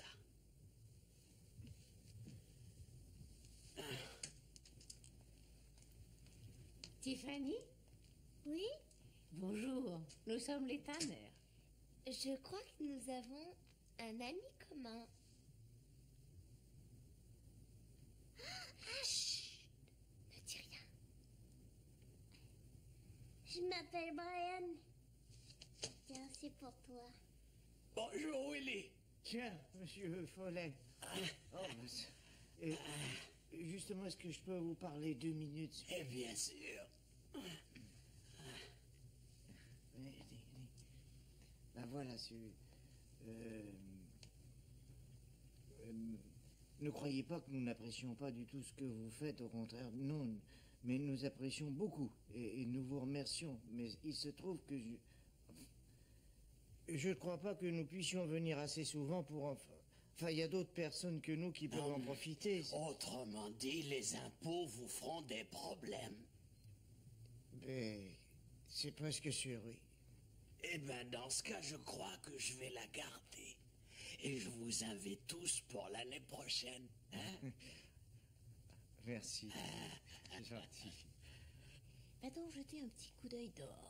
Tiffany? Oui? Bonjour, nous sommes les Tanner. Je crois que nous avons un ami commun. Chut! Ne dis rien. Je m'appelle Brian. Tiens, c'est pour toi. Bonjour, Willy. Tiens, monsieur Follet. Oh, justement, est-ce que je peux vous parler 2 minutes? Eh bien sûr. Ben voilà, ne croyez pas que nous n'apprécions pas du tout ce que vous faites, au contraire, non, mais nous apprécions beaucoup et nous vous remercions. Mais il se trouve que je ne crois pas que nous puissions venir assez souvent pour enfin, il y a d'autres personnes que nous qui peuvent en profiter. Autrement dit, les impôts vous feront des problèmes. Ben, c'est presque sûr, oui. Eh ben, dans ce cas, je crois que je vais la garder. Et je vous invite tous pour l'année prochaine. Hein? Merci. C'est gentil. Va donc jeter un petit coup d'œil dehors.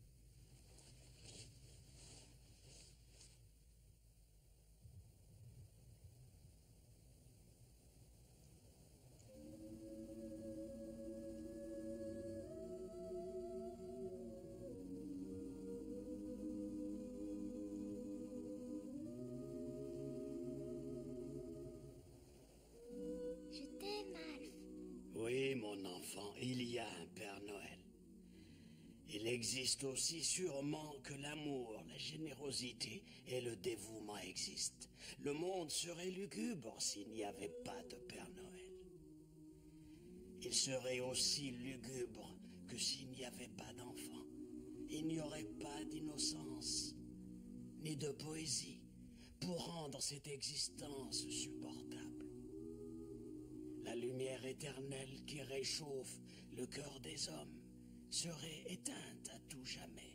Je t'aime, Alf. Oui, mon enfant, il y a un Père Noël. Il existe aussi sûrement que l'amour, la générosité et le dévouement existent. Le monde serait lugubre s'il n'y avait pas de Père Noël. Il serait aussi lugubre que s'il n'y avait pas d'enfants. Il n'y aurait pas d'innocence, ni de poésie, pour rendre cette existence supportable. La lumière éternelle qui réchauffe le cœur des hommes serait éteinte à tout jamais.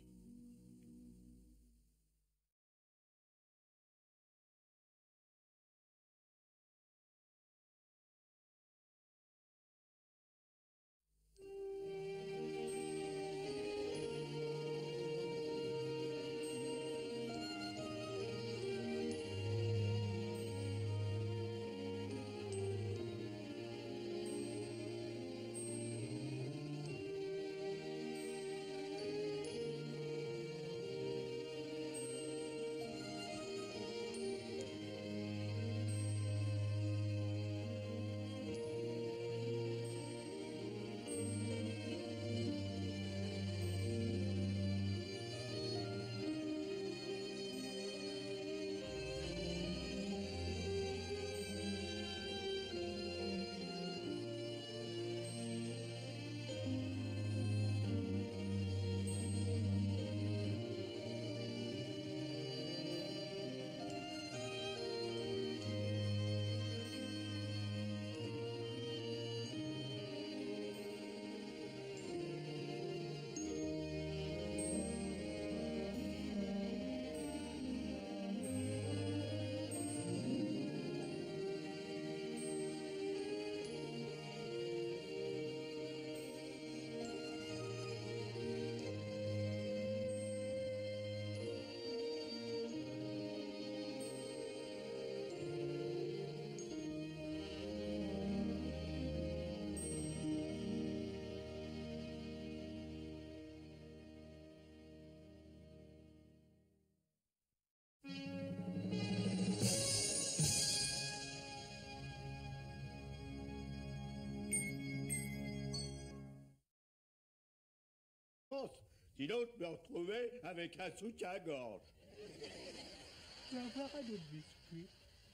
Sinon, je me retrouvais avec un soutien-gorge. Je vais avoir un autre biscuit.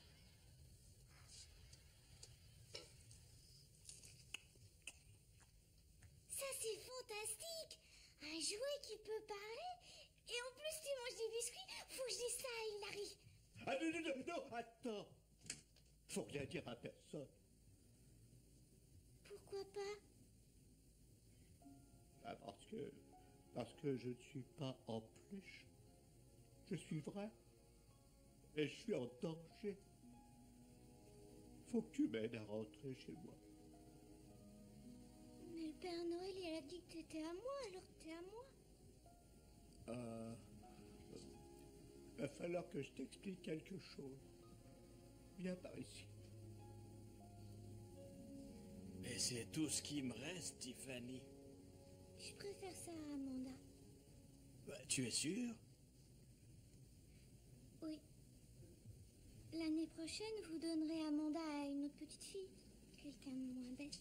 Ça, c'est fantastique. Un jouet qui peut parler. Et en plus, tu manges des biscuits. Faut que je dise ça à Hilary. Ah non, non, non, non, attends. Faut rien dire à personne. Pourquoi pas? Ah, parce que je ne suis pas en peluche. Je suis vrai. Et je suis en danger. Faut que tu m'aides à rentrer chez moi. Mais le Père Noël, il a dit que t'étais à moi, alors t'es à moi. Va falloir que je t'explique quelque chose. Viens par ici. Mais c'est tout ce qui me reste, Tiffany. Je préfère ça à Amanda. Bah, tu es sûr? Oui. L'année prochaine, vous donnerez Amanda à une autre petite fille. Quelqu'un de moins bête.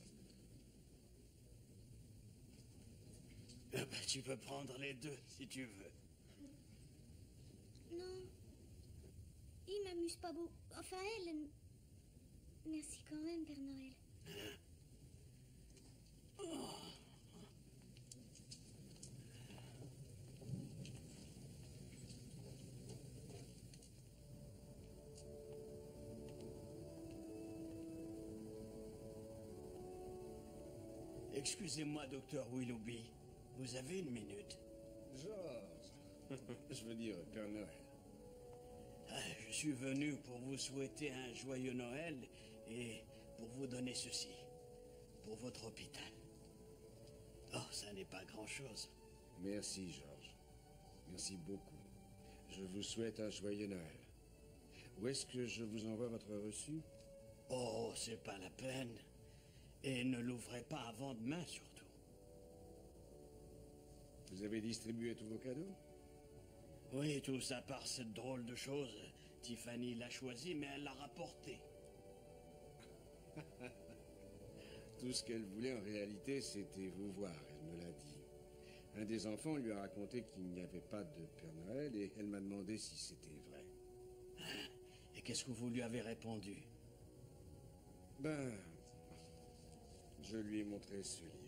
Ah bah, tu peux prendre les deux, si tu veux. Non. Il m'amuse pas beaucoup. Enfin, elle... Merci quand même, Père Noël. Excusez-moi, docteur Willoughby. Vous avez une minute? George. Je veux dire, Père Noël. Ah, je suis venu pour vous souhaiter un joyeux Noël et pour vous donner ceci. Pour votre hôpital. Oh, ça n'est pas grand-chose. Merci, George. Merci beaucoup. Je vous souhaite un joyeux Noël. Où est-ce que je vous envoie votre reçu? Oh, c'est pas la peine. Et ne l'ouvrez pas avant demain, surtout. Vous avez distribué tous vos cadeaux? Oui, tout ça part cette drôle de chose. Tiffany l'a choisi, mais elle l'a rapporté. Tout ce qu'elle voulait en réalité, c'était vous voir, elle me l'a dit. Un des enfants lui a raconté qu'il n'y avait pas de Père Noël et elle m'a demandé si c'était vrai. Et qu'est-ce que vous lui avez répondu? Ben, je lui ai montré ce livre.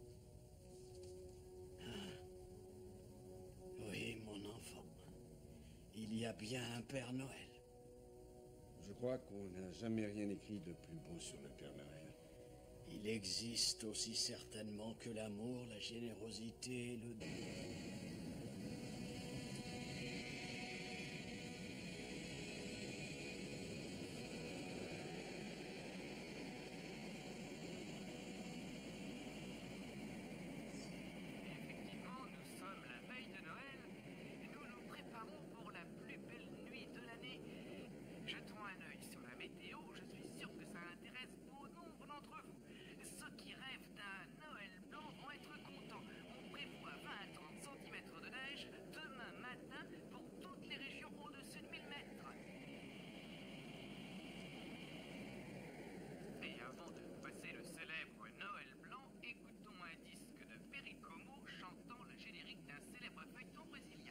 Oui, mon enfant. Il y a bien un Père Noël. Je crois qu'on n'a jamais rien écrit de plus beau sur le Père Noël. Il existe aussi certainement que l'amour, la générosité, le... Effectivement, nous sommes la veille de Noël et nous nous préparons pour la plus belle nuit de l'année. Jetons un œil sur la météo, je suis sûr que ça intéresse bon nombre d'entre vous. Ceux qui rêvent d'un Noël blanc vont être contents. On prévoit 20 à 30 cm de neige demain matin pour toutes les régions au-dessus de 1000 mètres. Et avant de passer le célèbre Noël blanc, écoutons un disque de Perry Como chantant le générique d'un célèbre feuilleton brésilien.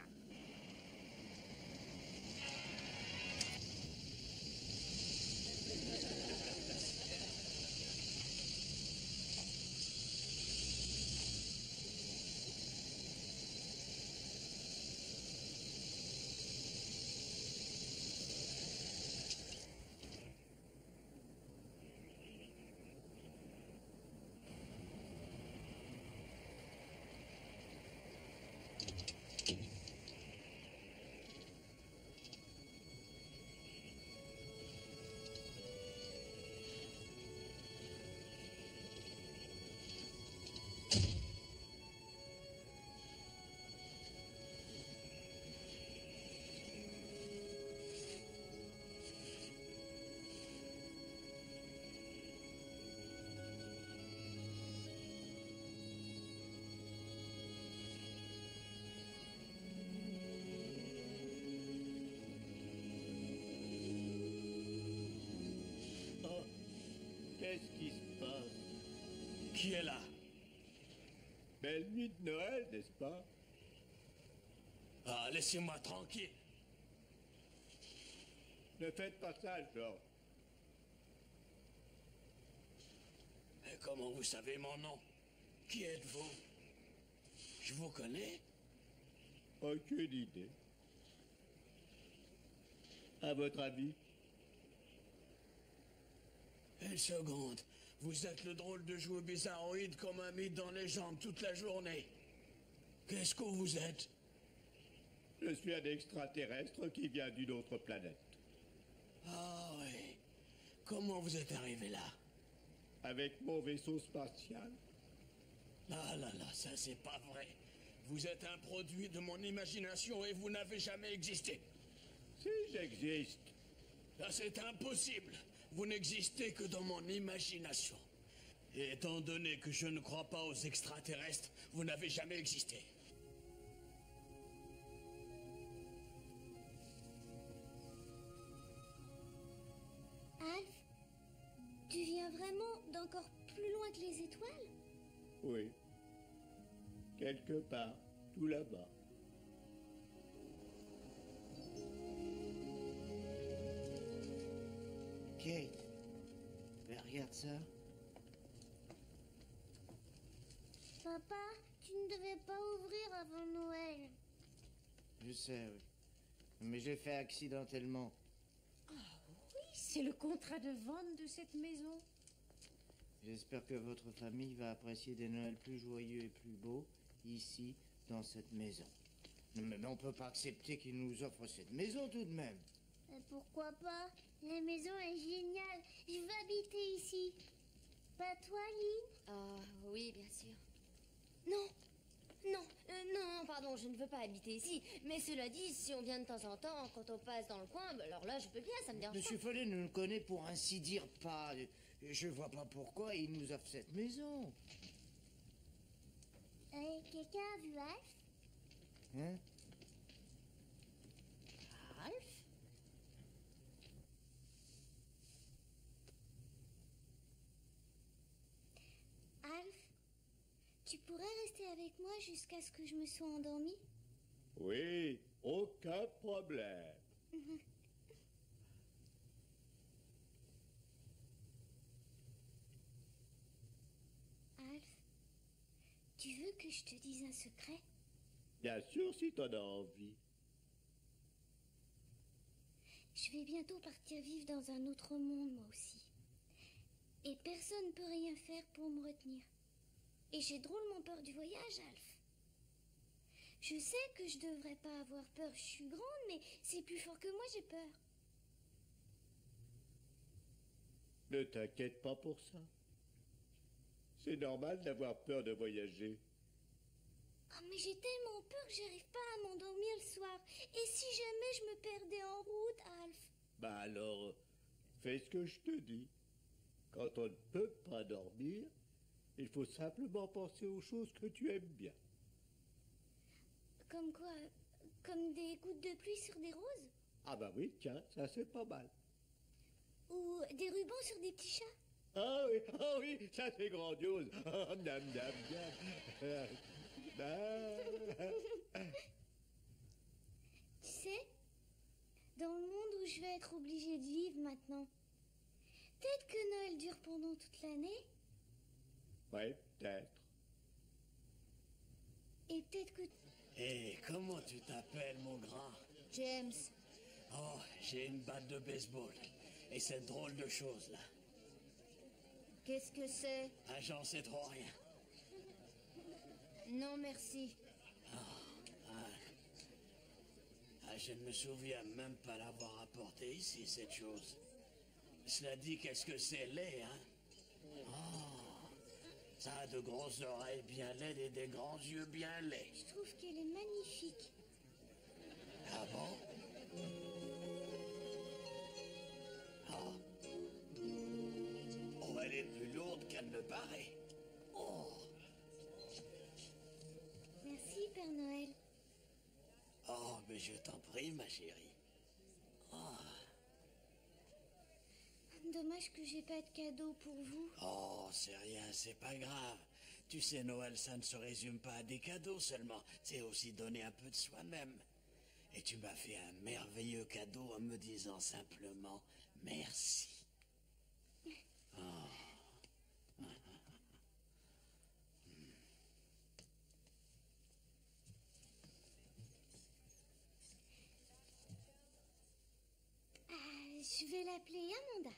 Oh, qu'est-ce qui se passe? Qui est là? Belle nuit de Noël, n'est-ce pas? Ah, laissez-moi tranquille. Ne faites pas ça, George. Et comment vous savez mon nom? Qui êtes-vous? Je vous connais? Aucune idée. À votre avis? Une seconde. Vous êtes le drôle de joueur bizarroïde qu'on m'a mis dans les jambes toute la journée. Qu'est-ce que vous êtes? Je suis un extraterrestre qui vient d'une autre planète. Ah oui. Comment vous êtes arrivé là? Avec mon vaisseau spatial. Ah là là, ça c'est pas vrai. Vous êtes un produit de mon imagination et vous n'avez jamais existé. Si j'existe. Là c'est impossible. Vous n'existez que dans mon imagination. Et étant donné que je ne crois pas aux extraterrestres, vous n'avez jamais existé. Alf, tu viens vraiment d'encore plus loin que les étoiles? Oui. Quelque part, tout là-bas. Kate, mais regarde ça. Papa, tu ne devais pas ouvrir avant Noël. Je sais, oui. Mais j'ai fait accidentellement. Oui, c'est le contrat de vente de cette maison. J'espère que votre famille va apprécier des Noëls plus joyeux et plus beaux ici, dans cette maison. Mais on peut pas accepter qu'ils nous offrent cette maison tout de même. Pourquoi pas? La maison est géniale. Je veux habiter ici. Pas toi, Lynn? Ah, oui, bien sûr. Non, non, pardon, je ne veux pas habiter ici. Mais cela dit, si on vient de temps en temps, quand on passe dans le coin, bah alors là, je peux bien, ça me dérange pas. Monsieur Follet ne nous connaît pour ainsi dire pas. Je vois pas pourquoi il nous offre cette maison. Quelqu'un a vu Alf? Hein? Alf? Alf, tu pourrais rester avec moi jusqu'à ce que je me sois endormie? Oui, aucun problème. Alf, tu veux que je te dise un secret? Bien sûr, si t'en as envie. Je vais bientôt partir vivre dans un autre monde, moi aussi. Et personne ne peut rien faire pour me retenir. Et j'ai drôlement peur du voyage, Alf. Je sais que je devrais pas avoir peur, je suis grande, mais c'est plus fort que moi, j'ai peur. Ne t'inquiète pas pour ça. C'est normal d'avoir peur de voyager. Oh, mais j'ai tellement peur que j'arrive pas à m'endormir le soir. Et si jamais je me perdais en route, Alf? Bah alors, fais ce que je te dis. Quand on ne peut pas dormir, il faut simplement penser aux choses que tu aimes bien. Comme quoi? Comme des gouttes de pluie sur des roses? Ah bah oui, tiens, ça c'est pas mal. Ou des rubans sur des petits chats? Ah oui, ça c'est grandiose. Oh, nam, nam, nam. Tu sais, dans le monde où je vais être obligée de vivre maintenant, peut-être que Noël dure pendant toute l'année. Ouais, peut-être. Et peut-être que... Et comment tu t'appelles, mon grand? James. Oh, j'ai une batte de baseball. Et cette drôle de chose, là. Qu'est-ce que c'est? Ah, j'en sais trop rien. Non, merci. Je ne me souviens même pas l'avoir apporté ici, cette chose. Cela dit, qu'est-ce que c'est laid, hein? Oh, ça a de grosses oreilles bien laides et des grands yeux bien laids. Je trouve qu'elle est magnifique. Ah bon? Ah. Oh, elle est plus lourde qu'elle ne paraît. Oh. Merci, Père Noël. Oh, mais je t'en prie, ma chérie. Oh. Dommage que j'ai pas de cadeau pour vous. Oh, c'est rien, c'est pas grave. Tu sais, Noël, ça ne se résume pas à des cadeaux seulement. C'est aussi donner un peu de soi-même. Et tu m'as fait un merveilleux cadeau en me disant simplement merci. Oh. Je vais l'appeler Amanda.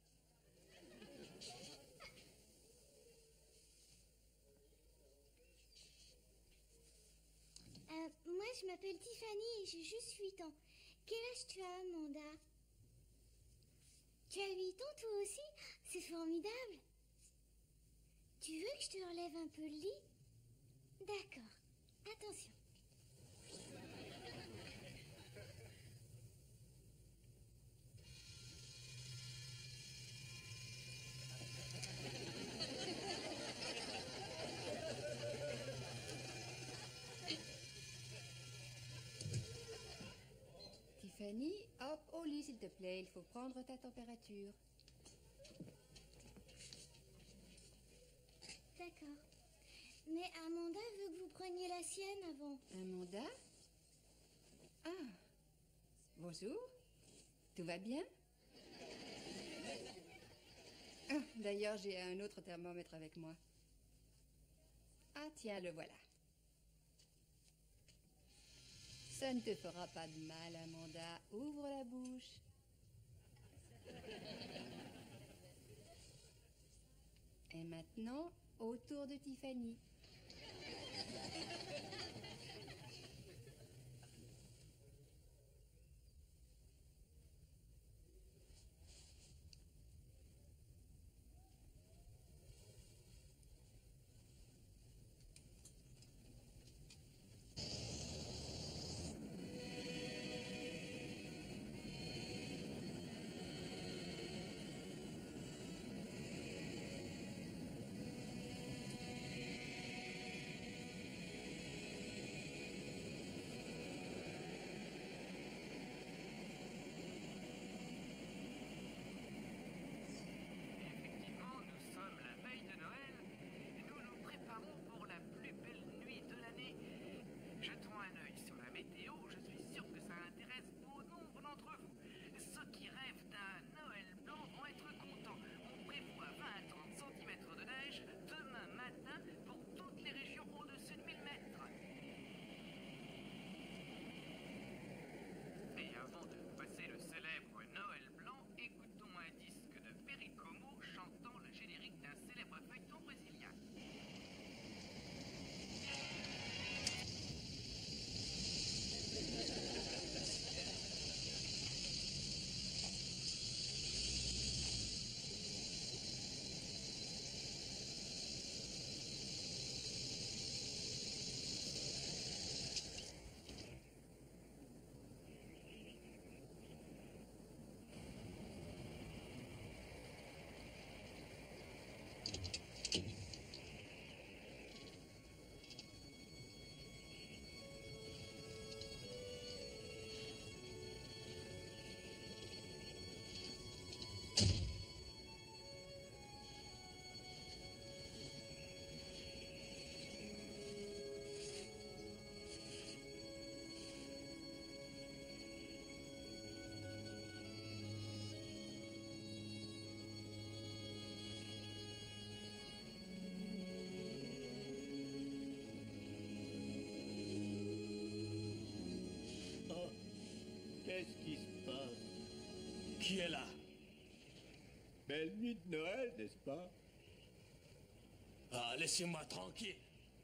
Moi, je m'appelle Tiffany et j'ai juste 8 ans. Quel âge tu as, Amanda? Tu as 8 ans, toi aussi? C'est formidable. Tu veux que je te relève un peu le lit? D'accord. Attention. Tiffany, hop, au lit s'il te plaît, il faut prendre ta température. D'accord. Mais Amanda veut que vous preniez la sienne avant. Amanda? Ah, bonjour, tout va bien? Ah, d'ailleurs, j'ai un autre thermomètre avec moi. Ah tiens, le voilà. Ça ne te fera pas de mal, Amanda. Ouvre la bouche. Et maintenant, autour de Tiffany. Effectivement, nous sommes la veille de Noël et nous nous préparons pour la plus belle nuit de l'année. Jetons un œil sur la météo, je suis sûr que ça intéresse bon nombre d'entre vous. Ceux qui rêvent d'un Noël blanc vont être contents. On prévoit 20-30 cm de neige demain matin pour toutes les régions au-dessus de 1000 mètres. Et avant de passer le célèbre Noël blanc, écoutons un disque de Perry Como chantant le générique d'un célèbre feuilleton brésilien. Oh, qu'est-ce qui se passe? Qui est là? Belle nuit de Noël, n'est-ce pas? Ah, laissez-moi tranquille.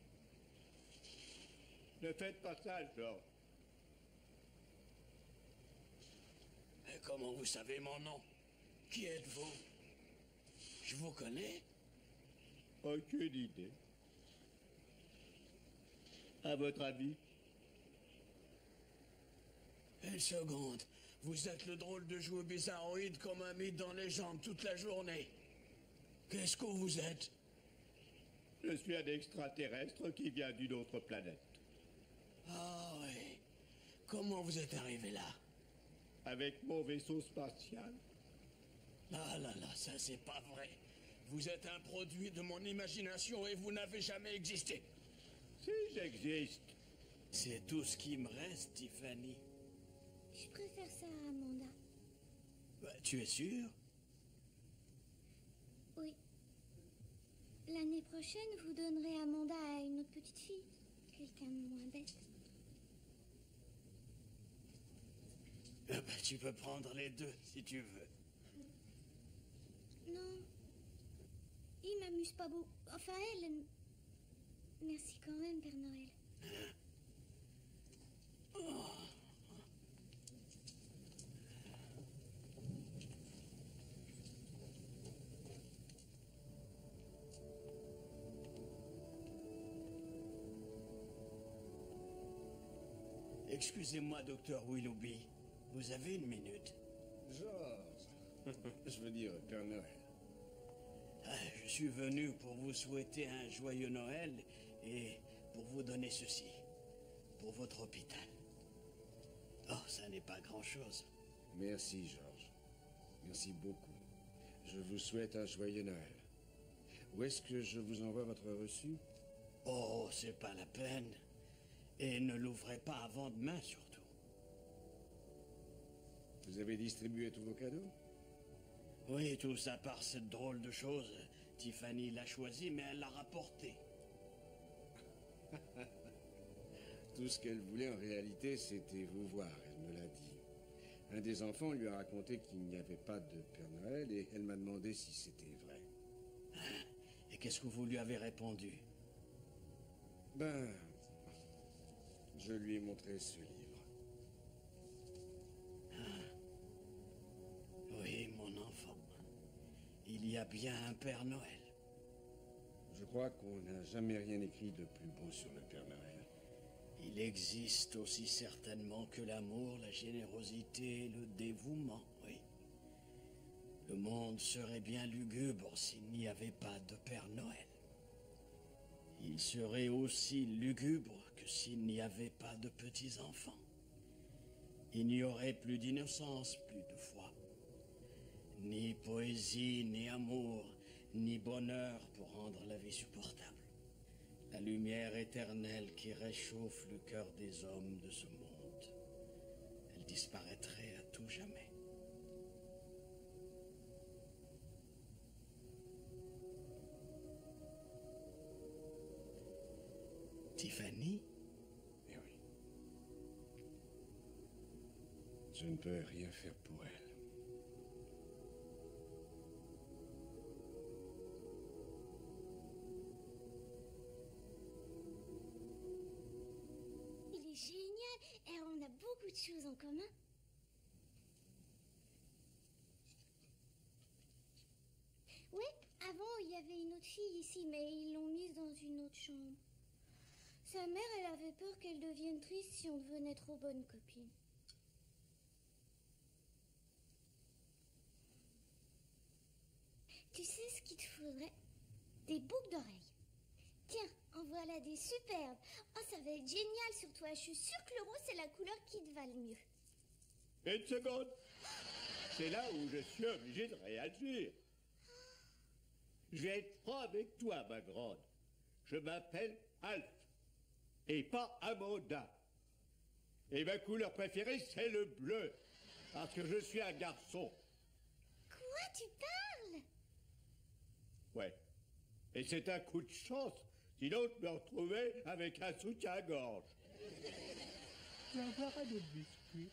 Ne faites pas ça, George. Et comment vous savez mon nom? Qui êtes-vous? Je vous connais? Aucune idée. À votre avis? Une seconde. Vous êtes le drôle de jouet bizarroïde qu'on m'a mis dans les jambes toute la journée. Qu'est-ce que vous êtes? Je suis un extraterrestre qui vient d'une autre planète. Ah oui. Comment vous êtes arrivé là? Avec mon vaisseau spatial. Ah là là, ça c'est pas vrai. Vous êtes un produit de mon imagination et vous n'avez jamais existé. Si j'existe. C'est tout ce qui me reste, Tiffany. Je préfère ça à Amanda. Bah, tu es sûr? Oui. L'année prochaine, vous donnerez Amanda à une autre petite fille. Quelqu'un de moins bête. Ah bah, tu peux prendre les deux si tu veux. Non. Il m'amuse pas beaucoup. Enfin, elle... Merci quand même, Père Noël. Excusez-moi, docteur Willoughby. Vous avez une minute? George. Je veux dire, Père Noël. Ah, je suis venu pour vous souhaiter un joyeux Noël et pour vous donner ceci. Pour votre hôpital. Oh, ça n'est pas grand-chose. Merci, George. Merci beaucoup. Je vous souhaite un joyeux Noël. Où est-ce que je vous envoie votre reçu? Oh, c'est pas la peine. Et ne l'ouvrez pas avant demain, surtout. Vous avez distribué tous vos cadeaux? Oui, tout ça part cette drôle de chose. Tiffany l'a choisi, mais elle l'a rapporté. Tout ce qu'elle voulait en réalité, c'était vous voir, elle me l'a dit. Un des enfants lui a raconté qu'il n'y avait pas de Père Noël et elle m'a demandé si c'était vrai. Et qu'est-ce que vous lui avez répondu? Ben, je lui ai montré ce livre. Oui, mon enfant. Il y a bien un Père Noël. Je crois qu'on n'a jamais rien écrit de plus beau sur le Père Noël. Il existe aussi certainement que l'amour, la générosité, le dévouement, oui. Le monde serait bien lugubre s'il n'y avait pas de Père Noël. Il serait aussi lugubre que s'il n'y avait pas de petits-enfants. Il n'y aurait plus d'innocence, plus de foi. Ni poésie, ni amour, ni bonheur pour rendre la vie supportable. La lumière éternelle qui réchauffe le cœur des hommes de ce monde. Elle disparaîtrait à tout jamais. Tiffany? Eh oui. Je ne peux rien faire pour elle. Il est génial et on a beaucoup de choses en commun. Oui, avant il y avait une autre fille ici, mais ils l'ont mise dans une autre chambre. Sa mère, elle avait peur qu'elle devienne triste si on devenait trop bonne copine. Tu sais ce qu'il te faudrait? Des boucles d'oreilles. Tiens, en voilà des superbes. Oh, ça va être génial sur toi. Je suis sûre que le rose, c'est la couleur qui te va le mieux. Une seconde. C'est là où je suis obligé de réagir. Je vais être franc avec toi, ma grande. Je m'appelle Alf. Et pas Amanda. Et ma couleur préférée, c'est le bleu. Parce que je suis un garçon. Quoi, tu parles? Ouais. Et c'est un coup de chance. Sinon, je me retrouvais avec un soutien-gorge. Je vais avoir un autre biscuit.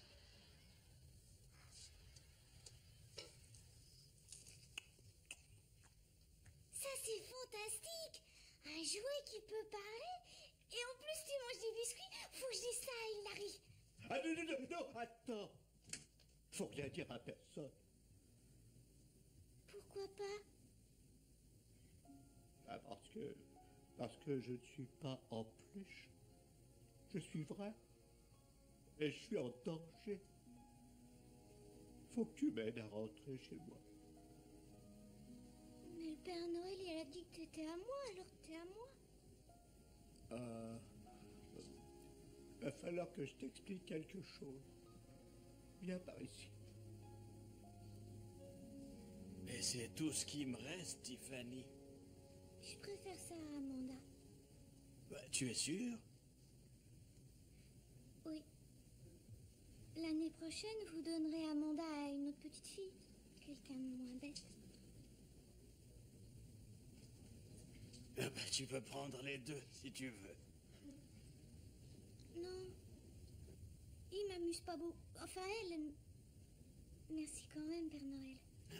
Ça, c'est fantastique. Un jouet qui peut parler. Et en plus, tu manges des biscuits. Faut que je dise ça à Hilary. Ah non, non, non, non, attends. Faut rien dire à personne. Pourquoi pas? Ah, parce que je ne suis pas en peluche. Je suis vrai. Et je suis en danger. Faut que tu m'aides à rentrer chez moi. Mais le Père Noël, il a dit que t'étais à moi, alors t'es à moi. Va falloir que je t'explique quelque chose. Viens par ici. Mais c'est tout ce qui me reste, Tiffany. Je préfère ça à Amanda. Bah, tu es sûr? Oui. l'année prochaine, vous donnerez Amanda à une autre petite fille. Quelqu'un de moins bête. Ah bah, tu peux prendre les deux si tu veux. Non. Il m'amuse pas beaucoup. Enfin, elle... Merci quand même, Père Noël.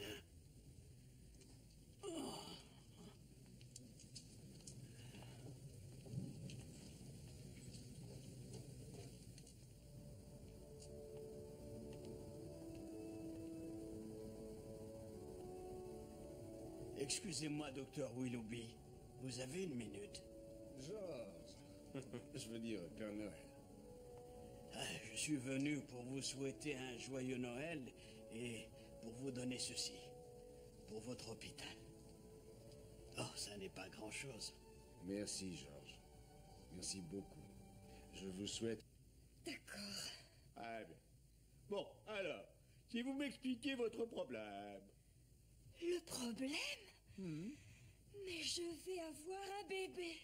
Excusez-moi, docteur Willoughby. Vous avez une minute? George. Je veux dire, Père Noël. Ah, je suis venu pour vous souhaiter un joyeux Noël et pour vous donner ceci. Pour votre hôpital. Oh, ça n'est pas grand-chose. Merci, George. Merci beaucoup. Je vous souhaite... D'accord. Ah bien. Bon, alors, si vous m'expliquez votre problème. Le problème? Mais je vais avoir un bébé.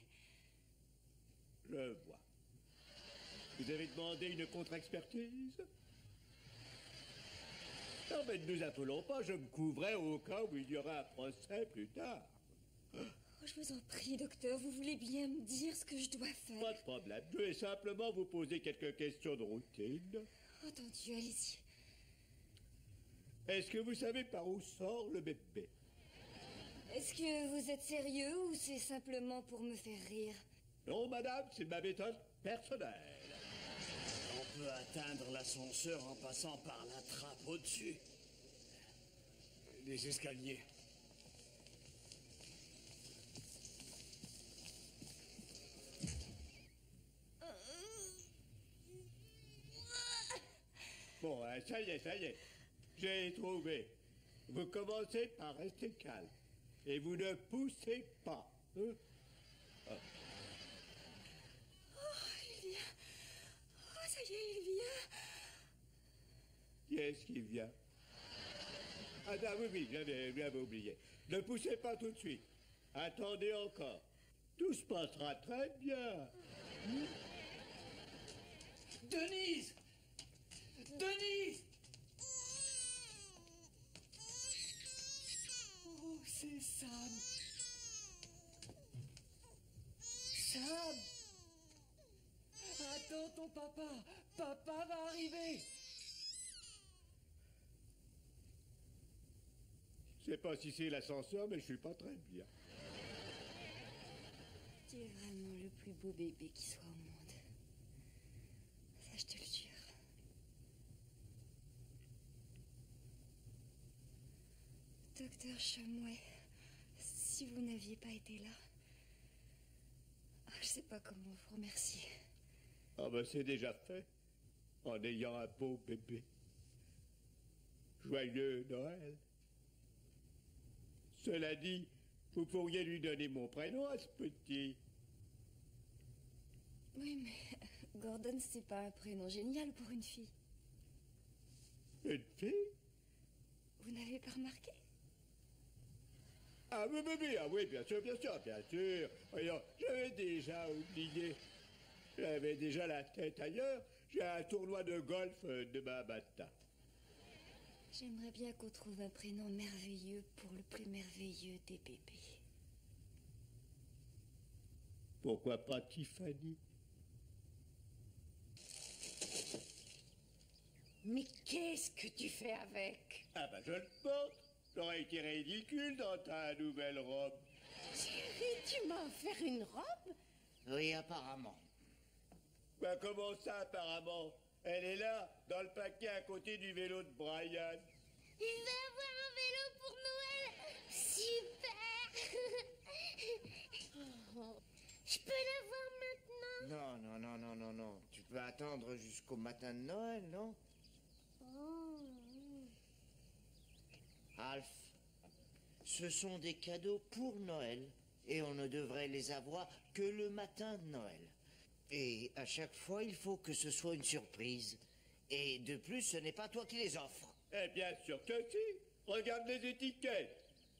Je vois. Vous avez demandé une contre-expertise? Non, mais ne nous appelons pas, je me couvrais au cas où il y aura un procès plus tard. Oh, je vous en prie, docteur, vous voulez bien me dire ce que je dois faire? Pas de problème, je vais simplement vous poser quelques questions de routine. Entendu, allez-y. Est-ce que vous savez par où sort le bébé? Est-ce que vous êtes sérieux ou c'est simplement pour me faire rire? Non, madame, c'est ma méthode personnelle. On peut atteindre l'ascenseur en passant par la trappe au-dessus. Les escaliers. Bon, ça y est. J'ai trouvé. Vous commencez par rester calme. Et vous ne poussez pas. Hein? Ah. Oh, il vient. Oh, ça y est, il vient. Qui est-ce qui vient? Ah oui, j'avais oublié. Ne poussez pas tout de suite. Attendez encore. Tout se passera très bien. Denise! Denise! Oh, c'est Sam. Sam! Attends ton papa. Papa va arriver. Je sais pas si c'est l'ascenseur, mais je suis pas très bien. Tu es vraiment le plus beau bébé qui soit au monde. Ça, je te le jure. Docteur Shumway, si vous n'aviez pas été là, je sais pas comment vous remercier. Ah ben c'est déjà fait. En ayant un beau bébé. Joyeux Noël. Cela dit, vous pourriez lui donner mon prénom à ce petit. Oui, mais Gordon, c'est pas un prénom génial pour une fille. Une fille? Vous n'avez pas remarqué? Ah oui, bien sûr. Voyons, j'avais déjà oublié. J'avais déjà la tête ailleurs. J'ai un tournoi de golf demain matin. J'aimerais bien qu'on trouve un prénom merveilleux pour le plus merveilleux des bébés. Pourquoi pas Tiffany? Mais qu'est-ce que tu fais avec? Ah ben je le porte. J'aurais été ridicule dans ta nouvelle robe. Chérie, tu m'as offert une robe? Oui, apparemment. Ben comment ça apparemment? Elle est là, dans le paquet à côté du vélo de Brian. Je vais avoir un vélo pour Noël. Super. Je peux l'avoir maintenant. Non. Tu peux attendre jusqu'au matin de Noël, non? Oh. Alf, ce sont des cadeaux pour Noël et on ne devrait les avoir que le matin de Noël. Et à chaque fois, il faut que ce soit une surprise. Et de plus, ce n'est pas toi qui les offres. Eh bien sûr que si. Regarde les étiquettes.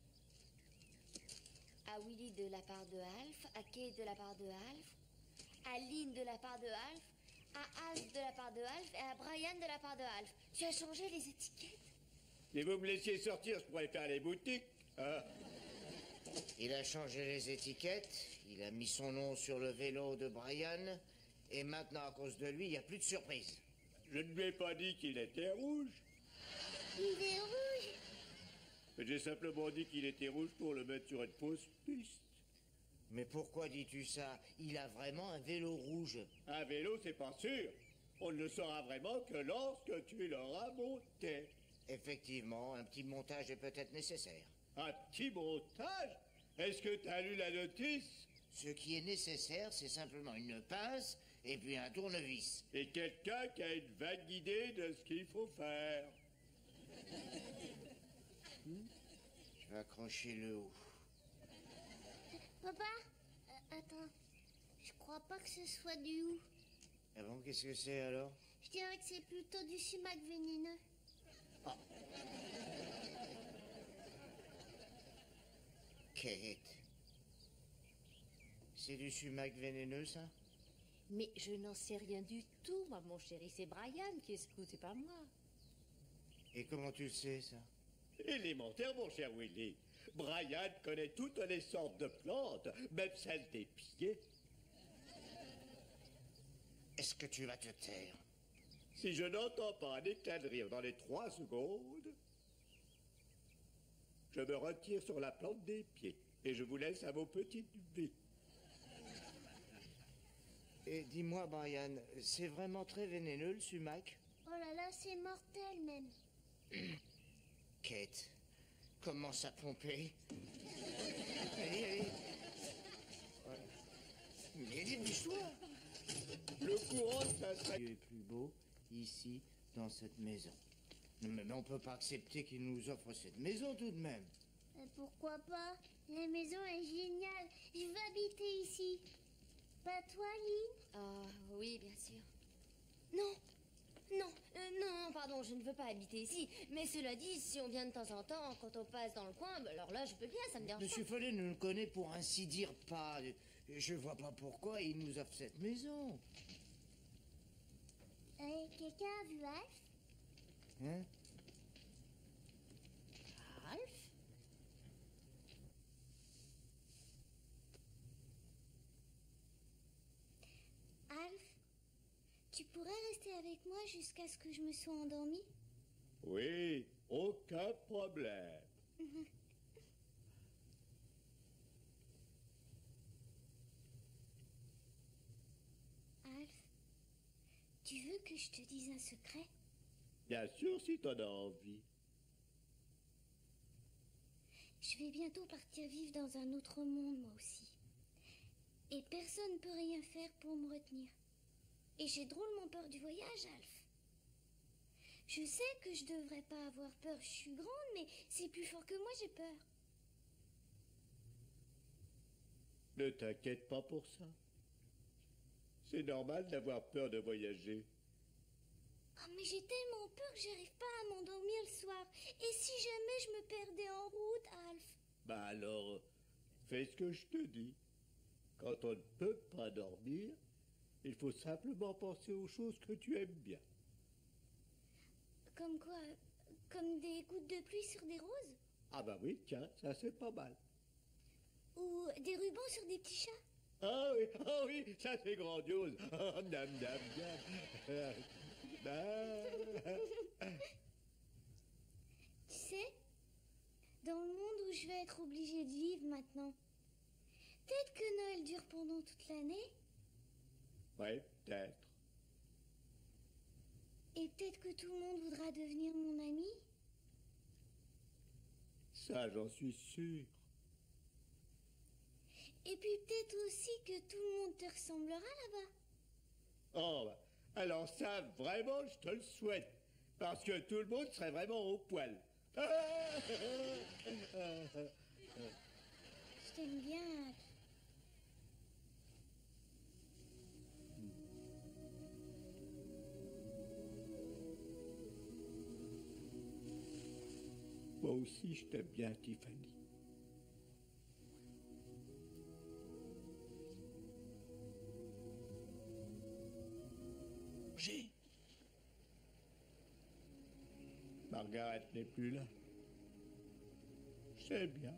À Willy de la part de Alf, à Kate de la part de Alf, à Lynn de la part de Alf, À Alf de la part de Alf et à Brian de la part de Alf. Tu as changé les étiquettes? Si vous me laissiez sortir, je pourrais faire les boutiques. Hein? Il a changé les étiquettes, il a mis son nom sur le vélo de Brian, et maintenant, à cause de lui, il n'y a plus de surprise. Je ne lui ai pas dit qu'il était rouge. Il est rouge. J'ai simplement dit qu'il était rouge pour le mettre sur une fausse piste. Mais pourquoi dis-tu ça? Il a vraiment un vélo rouge. Un vélo, c'est pas sûr. On ne le saura vraiment que lorsque tu l'auras monté. Effectivement, un petit montage est peut-être nécessaire. Un petit montage? Est-ce que tu as lu la notice? Ce qui est nécessaire, c'est simplement une pince et puis un tournevis. Et quelqu'un qui a une vague idée de ce qu'il faut faire. Je vais accrocher le haut. Papa, attends. Je crois pas que ce soit du hou. Ah bon, qu'est-ce que c'est alors? Je dirais que c'est plutôt du sumac vénéneux. Kate. C'est du sumac vénéneux, ça? Mais je n'en sais rien du tout, moi, mon chéri. C'est Brian qui est scout, c'est pas moi. Et comment tu le sais, ça? Élémentaire, mon cher Willy. Brian connaît toutes les sortes de plantes, même celles des pieds. Est-ce que tu vas te taire? Si je n'entends pas un éclat de rire dans les 3 secondes, je me retire sur la plante des pieds et je vous laisse à vos petites vies. Et dis-moi, Brian, c'est vraiment très vénéneux, le sumac? Oh là là, c'est mortel même. Kate, commence à pomper. Allez, allez. Voilà. Mais dépêche-toi. Le courant, ça serait... Il est plus beau ici, dans cette maison. Mais on peut pas accepter qu'il nous offre cette maison tout de même. Pourquoi pas? La maison est géniale. Je veux habiter ici. Pas toi, Lynn? Ah, oui, bien sûr. Non, non, pardon, je ne veux pas habiter ici. Mais cela dit, si on vient de temps en temps, quand on passe dans le coin, bah alors là, je peux bien, ça me dérange Monsieur pas. Follet ne le connaît pour ainsi dire pas. Je vois pas pourquoi il nous offre cette maison. Quelqu'un a vu Alf? Hein? Alf? Alf, tu pourrais rester avec moi jusqu'à ce que je me sois endormie? Oui, aucun problème. Alf, tu veux que je te dise un secret? Bien sûr, si t'en as envie. Je vais bientôt partir vivre dans un autre monde, moi aussi. Et personne ne peut rien faire pour me retenir. Et j'ai drôlement peur du voyage, Alf. Je sais que je devrais pas avoir peur, je suis grande, mais c'est plus fort que moi, j'ai peur. Ne t'inquiète pas pour ça. C'est normal d'avoir peur de voyager. Oh, mais j'ai tellement peur que j'arrive pas à m'endormir le soir. Et si jamais je me perdais en route, Alf? Bah alors, fais ce que je te dis. Quand on ne peut pas dormir, il faut simplement penser aux choses que tu aimes bien. Comme quoi? Comme des gouttes de pluie sur des roses? Ah bah oui, tiens, ça c'est pas mal. Ou des rubans sur des petits chats? Ah oui, ça c'est grandiose. Oh, dam, dam, dam. Tu sais, dans le monde où je vais être obligée de vivre maintenant, peut-être que Noël dure pendant toute l'année, Ouais, peut-être. et peut-être que tout le monde voudra devenir mon ami. Ça, j'en suis sûr. Et puis peut-être aussi que tout le monde te ressemblera là-bas. Oh, bah, alors ça, vraiment, je te le souhaite. Parce que tout le monde serait vraiment au poil. Je t'aime bien, Alf. Moi aussi, je t'aime bien, Tiffany. Margaret n'est plus là. Je sais bien.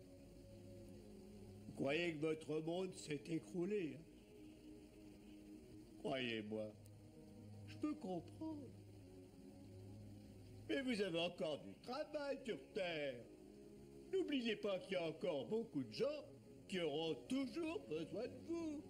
Vous croyez que votre monde s'est écroulé, hein? Croyez-moi, je peux comprendre. Mais vous avez encore du travail sur Terre. N'oubliez pas qu'il y a encore beaucoup de gens qui auront toujours besoin de vous.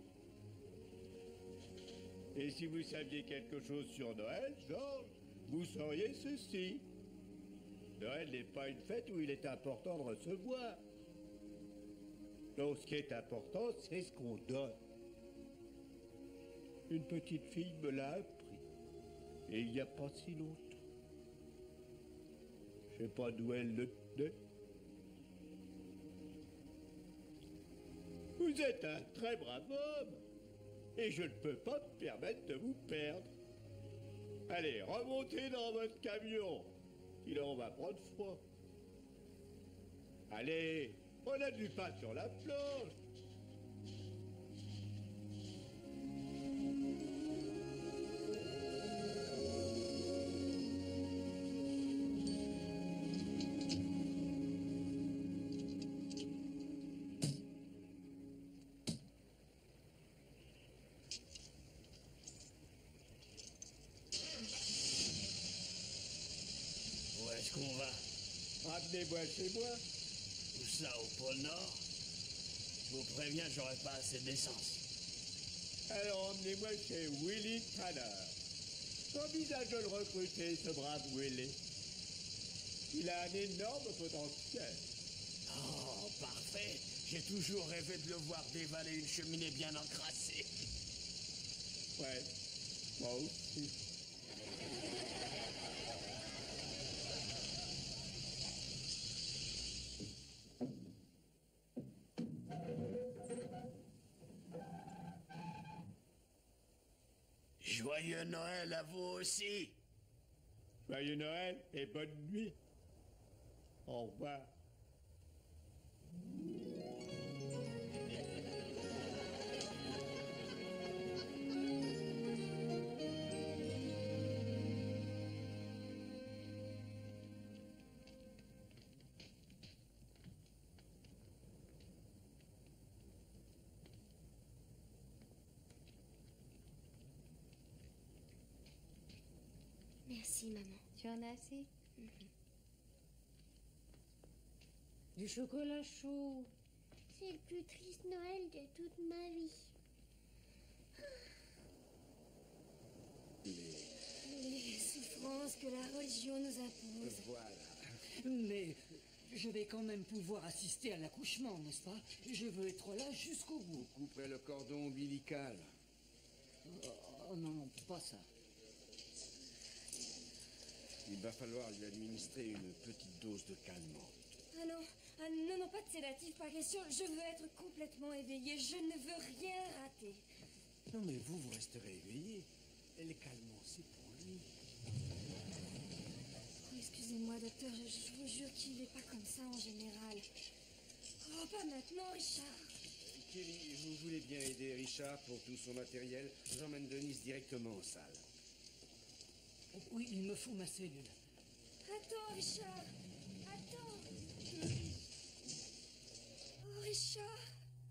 Et si vous saviez quelque chose sur Noël, Georges, vous sauriez ceci. Noël n'est pas une fête où il est important de recevoir. Donc ce qui est important, c'est ce qu'on donne. Une petite fille me l'a appris. Et il n'y a pas si longtemps. Je ne sais pas d'où elle le tenait. Vous êtes un très brave homme. Et je ne peux pas me permettre de vous perdre. Allez, remontez dans votre camion. Sinon on va prendre froid. Allez, on a du pain sur la planche. Où est-ce qu'on va? Ramenez-moi chez moi. Où ça, au pôle Nord? Je vous préviens, j'aurai pas assez d'essence. Alors emmenez-moi chez Willy Tanner. J'envisage de le recruter, ce brave Willy. Il a un énorme potentiel. Oh, parfait. J'ai toujours rêvé de le voir dévaler une cheminée bien encrassée. Ouais, moi aussi. Joyeux Noël à vous aussi. Joyeux Noël et bonne nuit. Au revoir. Merci, maman. Tu en as assez? Du chocolat chaud. C'est le plus triste Noël de toute ma vie. Les souffrances que la religion nous impose. Voilà. Mais je vais quand même pouvoir assister à l'accouchement, n'est-ce pas? Je veux être là jusqu'au bout. Vous couperez le cordon ombilical. Oh non, non, pas ça. Il va falloir lui administrer une petite dose de calmant. Ah non, non, pas de sédatif, pas question. Je veux être complètement éveillée. Je ne veux rien rater. Non mais vous resterez éveillé. Et les calmants, c'est pour lui. Oh, excusez-moi, docteur, je vous jure qu'il n'est pas comme ça en général. Oh, pas maintenant, Richard. Kelly, vous voulez bien aider Richard pour tout son matériel? J'emmène Denise directement en salle. Oui, il me faut ma cellule. Attends, Richard. Attends. Oh, Richard.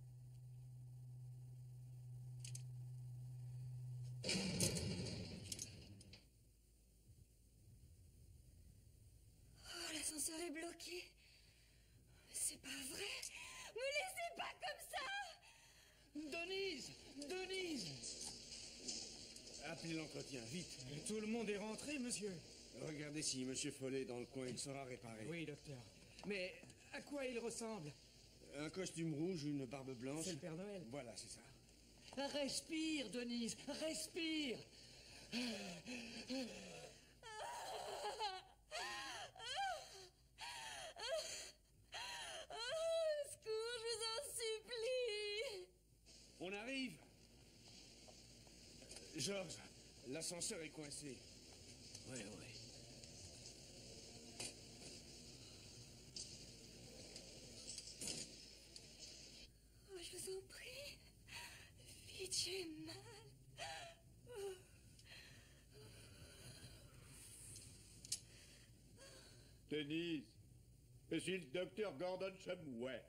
Oh, l'ascenseur est bloqué. C'est pas vrai. Me laissez pas comme ça. Denise! Denise! Appelez l'entretien, vite. Tout le monde est rentré, monsieur. Regardez si Monsieur Follet est dans le coin, il sera réparé. Oui, docteur. Mais à quoi il ressemble? Un costume rouge, une barbe blanche. C'est le Père Noël. Voilà, c'est ça. Respire, Denise, respire! Au secours, je vous en supplie. On arrive. Georges, l'ascenseur est coincé. Oui, oui. Oh, je vous en prie. Vite, j'ai mal. Oh. Denise, je suis le docteur Gordon Shumway.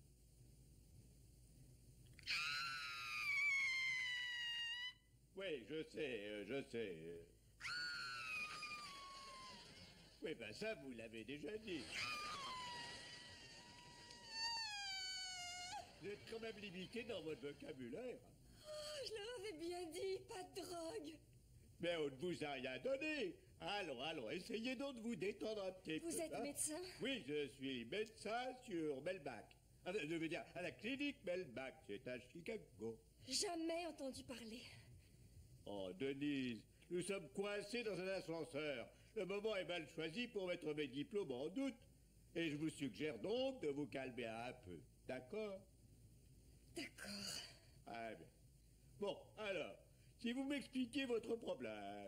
Oui, je sais. Oui, ben ça, vous l'avez déjà dit. Vous êtes quand même limité dans votre vocabulaire. Oh, je leur avais bien dit, pas de drogue. Mais on ne vous a rien donné. Allons, essayez donc de vous détendre un petit peu. Vous êtes hein. médecin? Oui, je suis médecin sur Melback. Enfin, je veux dire, à la clinique Melback, c'est à Chicago. Jamais entendu parler. Oh, Denise, nous sommes coincés dans un ascenseur. Le moment est mal choisi pour mettre mes diplômes en doute. Et je vous suggère donc de vous calmer un peu. D'accord? D'accord. Ah bien. Bon, alors, si vous m'expliquez votre problème.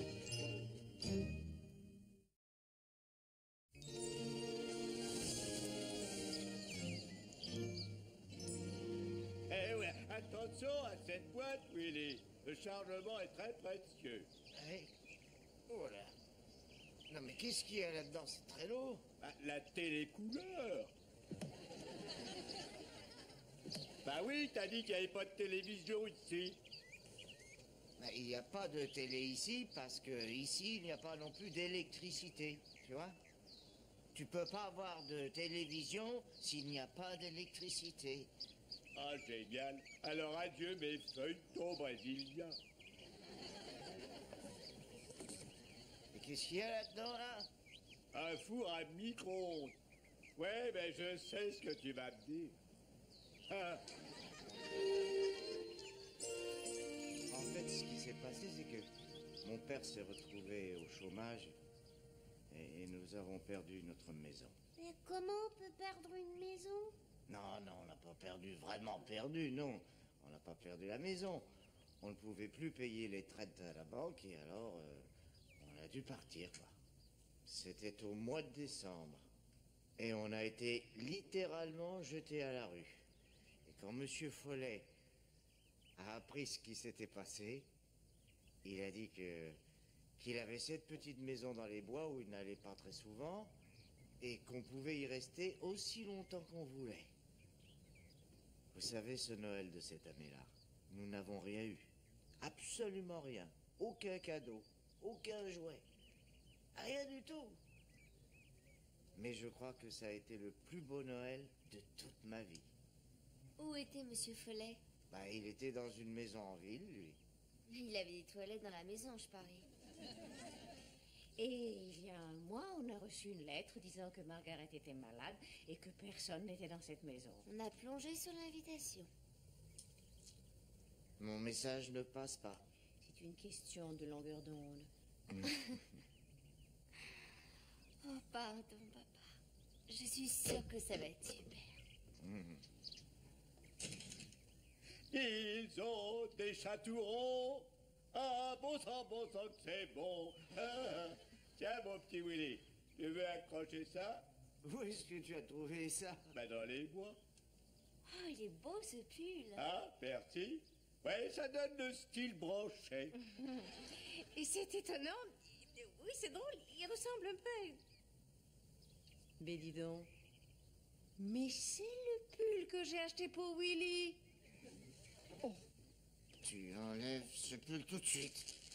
Eh ouais, attention à cette boîte, Willy. Le chargement est très précieux. Hey. Oh là. Non mais qu'est-ce qu'il y a là-dedans? C'est très lourd. Ah, la télécouleur. Bah oui, t'as dit qu'il n'y avait pas de télévision ici. Ben, il n'y a pas de télé ici parce que ici il n'y a pas non plus d'électricité, tu vois. Tu peux pas avoir de télévision s'il n'y a pas d'électricité. Ah, génial. Alors adieu mes feuilletons brésiliens. Et qu'est-ce qu'il y a là-dedans, là? Un four à micro-ondes. Ouais, mais je sais ce que tu vas me dire. Ah. En fait, ce qui s'est passé, c'est que mon père s'est retrouvé au chômage et nous avons perdu notre maison. Mais comment on peut perdre une maison? Non, on n'a pas perdu, vraiment perdu, non. On n'a pas perdu la maison. On ne pouvait plus payer les traites à la banque et alors on a dû partir, quoi. C'était au mois de décembre. Et on a été littéralement jetés à la rue. Et quand Monsieur Follet a appris ce qui s'était passé, il a dit qu'il avait cette petite maison dans les bois où il n'allait pas très souvent et qu'on pouvait y rester aussi longtemps qu'on voulait. Vous savez, ce Noël de cette année-là, nous n'avons rien eu. Absolument rien. Aucun cadeau, aucun jouet. Rien du tout. Mais je crois que ça a été le plus beau Noël de toute ma vie. Où était Monsieur Follet? Bah, il était dans une maison en ville, lui. Il avait des toilettes dans la maison, je parie. Et il y a un mois, on a reçu une lettre disant que Margaret était malade et que personne n'était dans cette maison. On a plongé sur l'invitation. Mon message ne passe pas. C'est une question de longueur d'onde. Oh, pardon, papa. Je suis sûre que ça va être super. Ils ont des chatourons. Ah, bon sang, que c'est bon. Ah, tiens, mon petit Willy, tu veux accrocher ça? Où est-ce que tu as trouvé ça? Ben, dans les bois. Oh, il est beau ce pull. Ah, merci. Ouais, ça donne le style branché. Et c'est étonnant. Oui, c'est drôle, il ressemble un peu. Mais dis donc. Mais c'est le pull que j'ai acheté pour Willy. Tu enlèves ce pull tout de suite.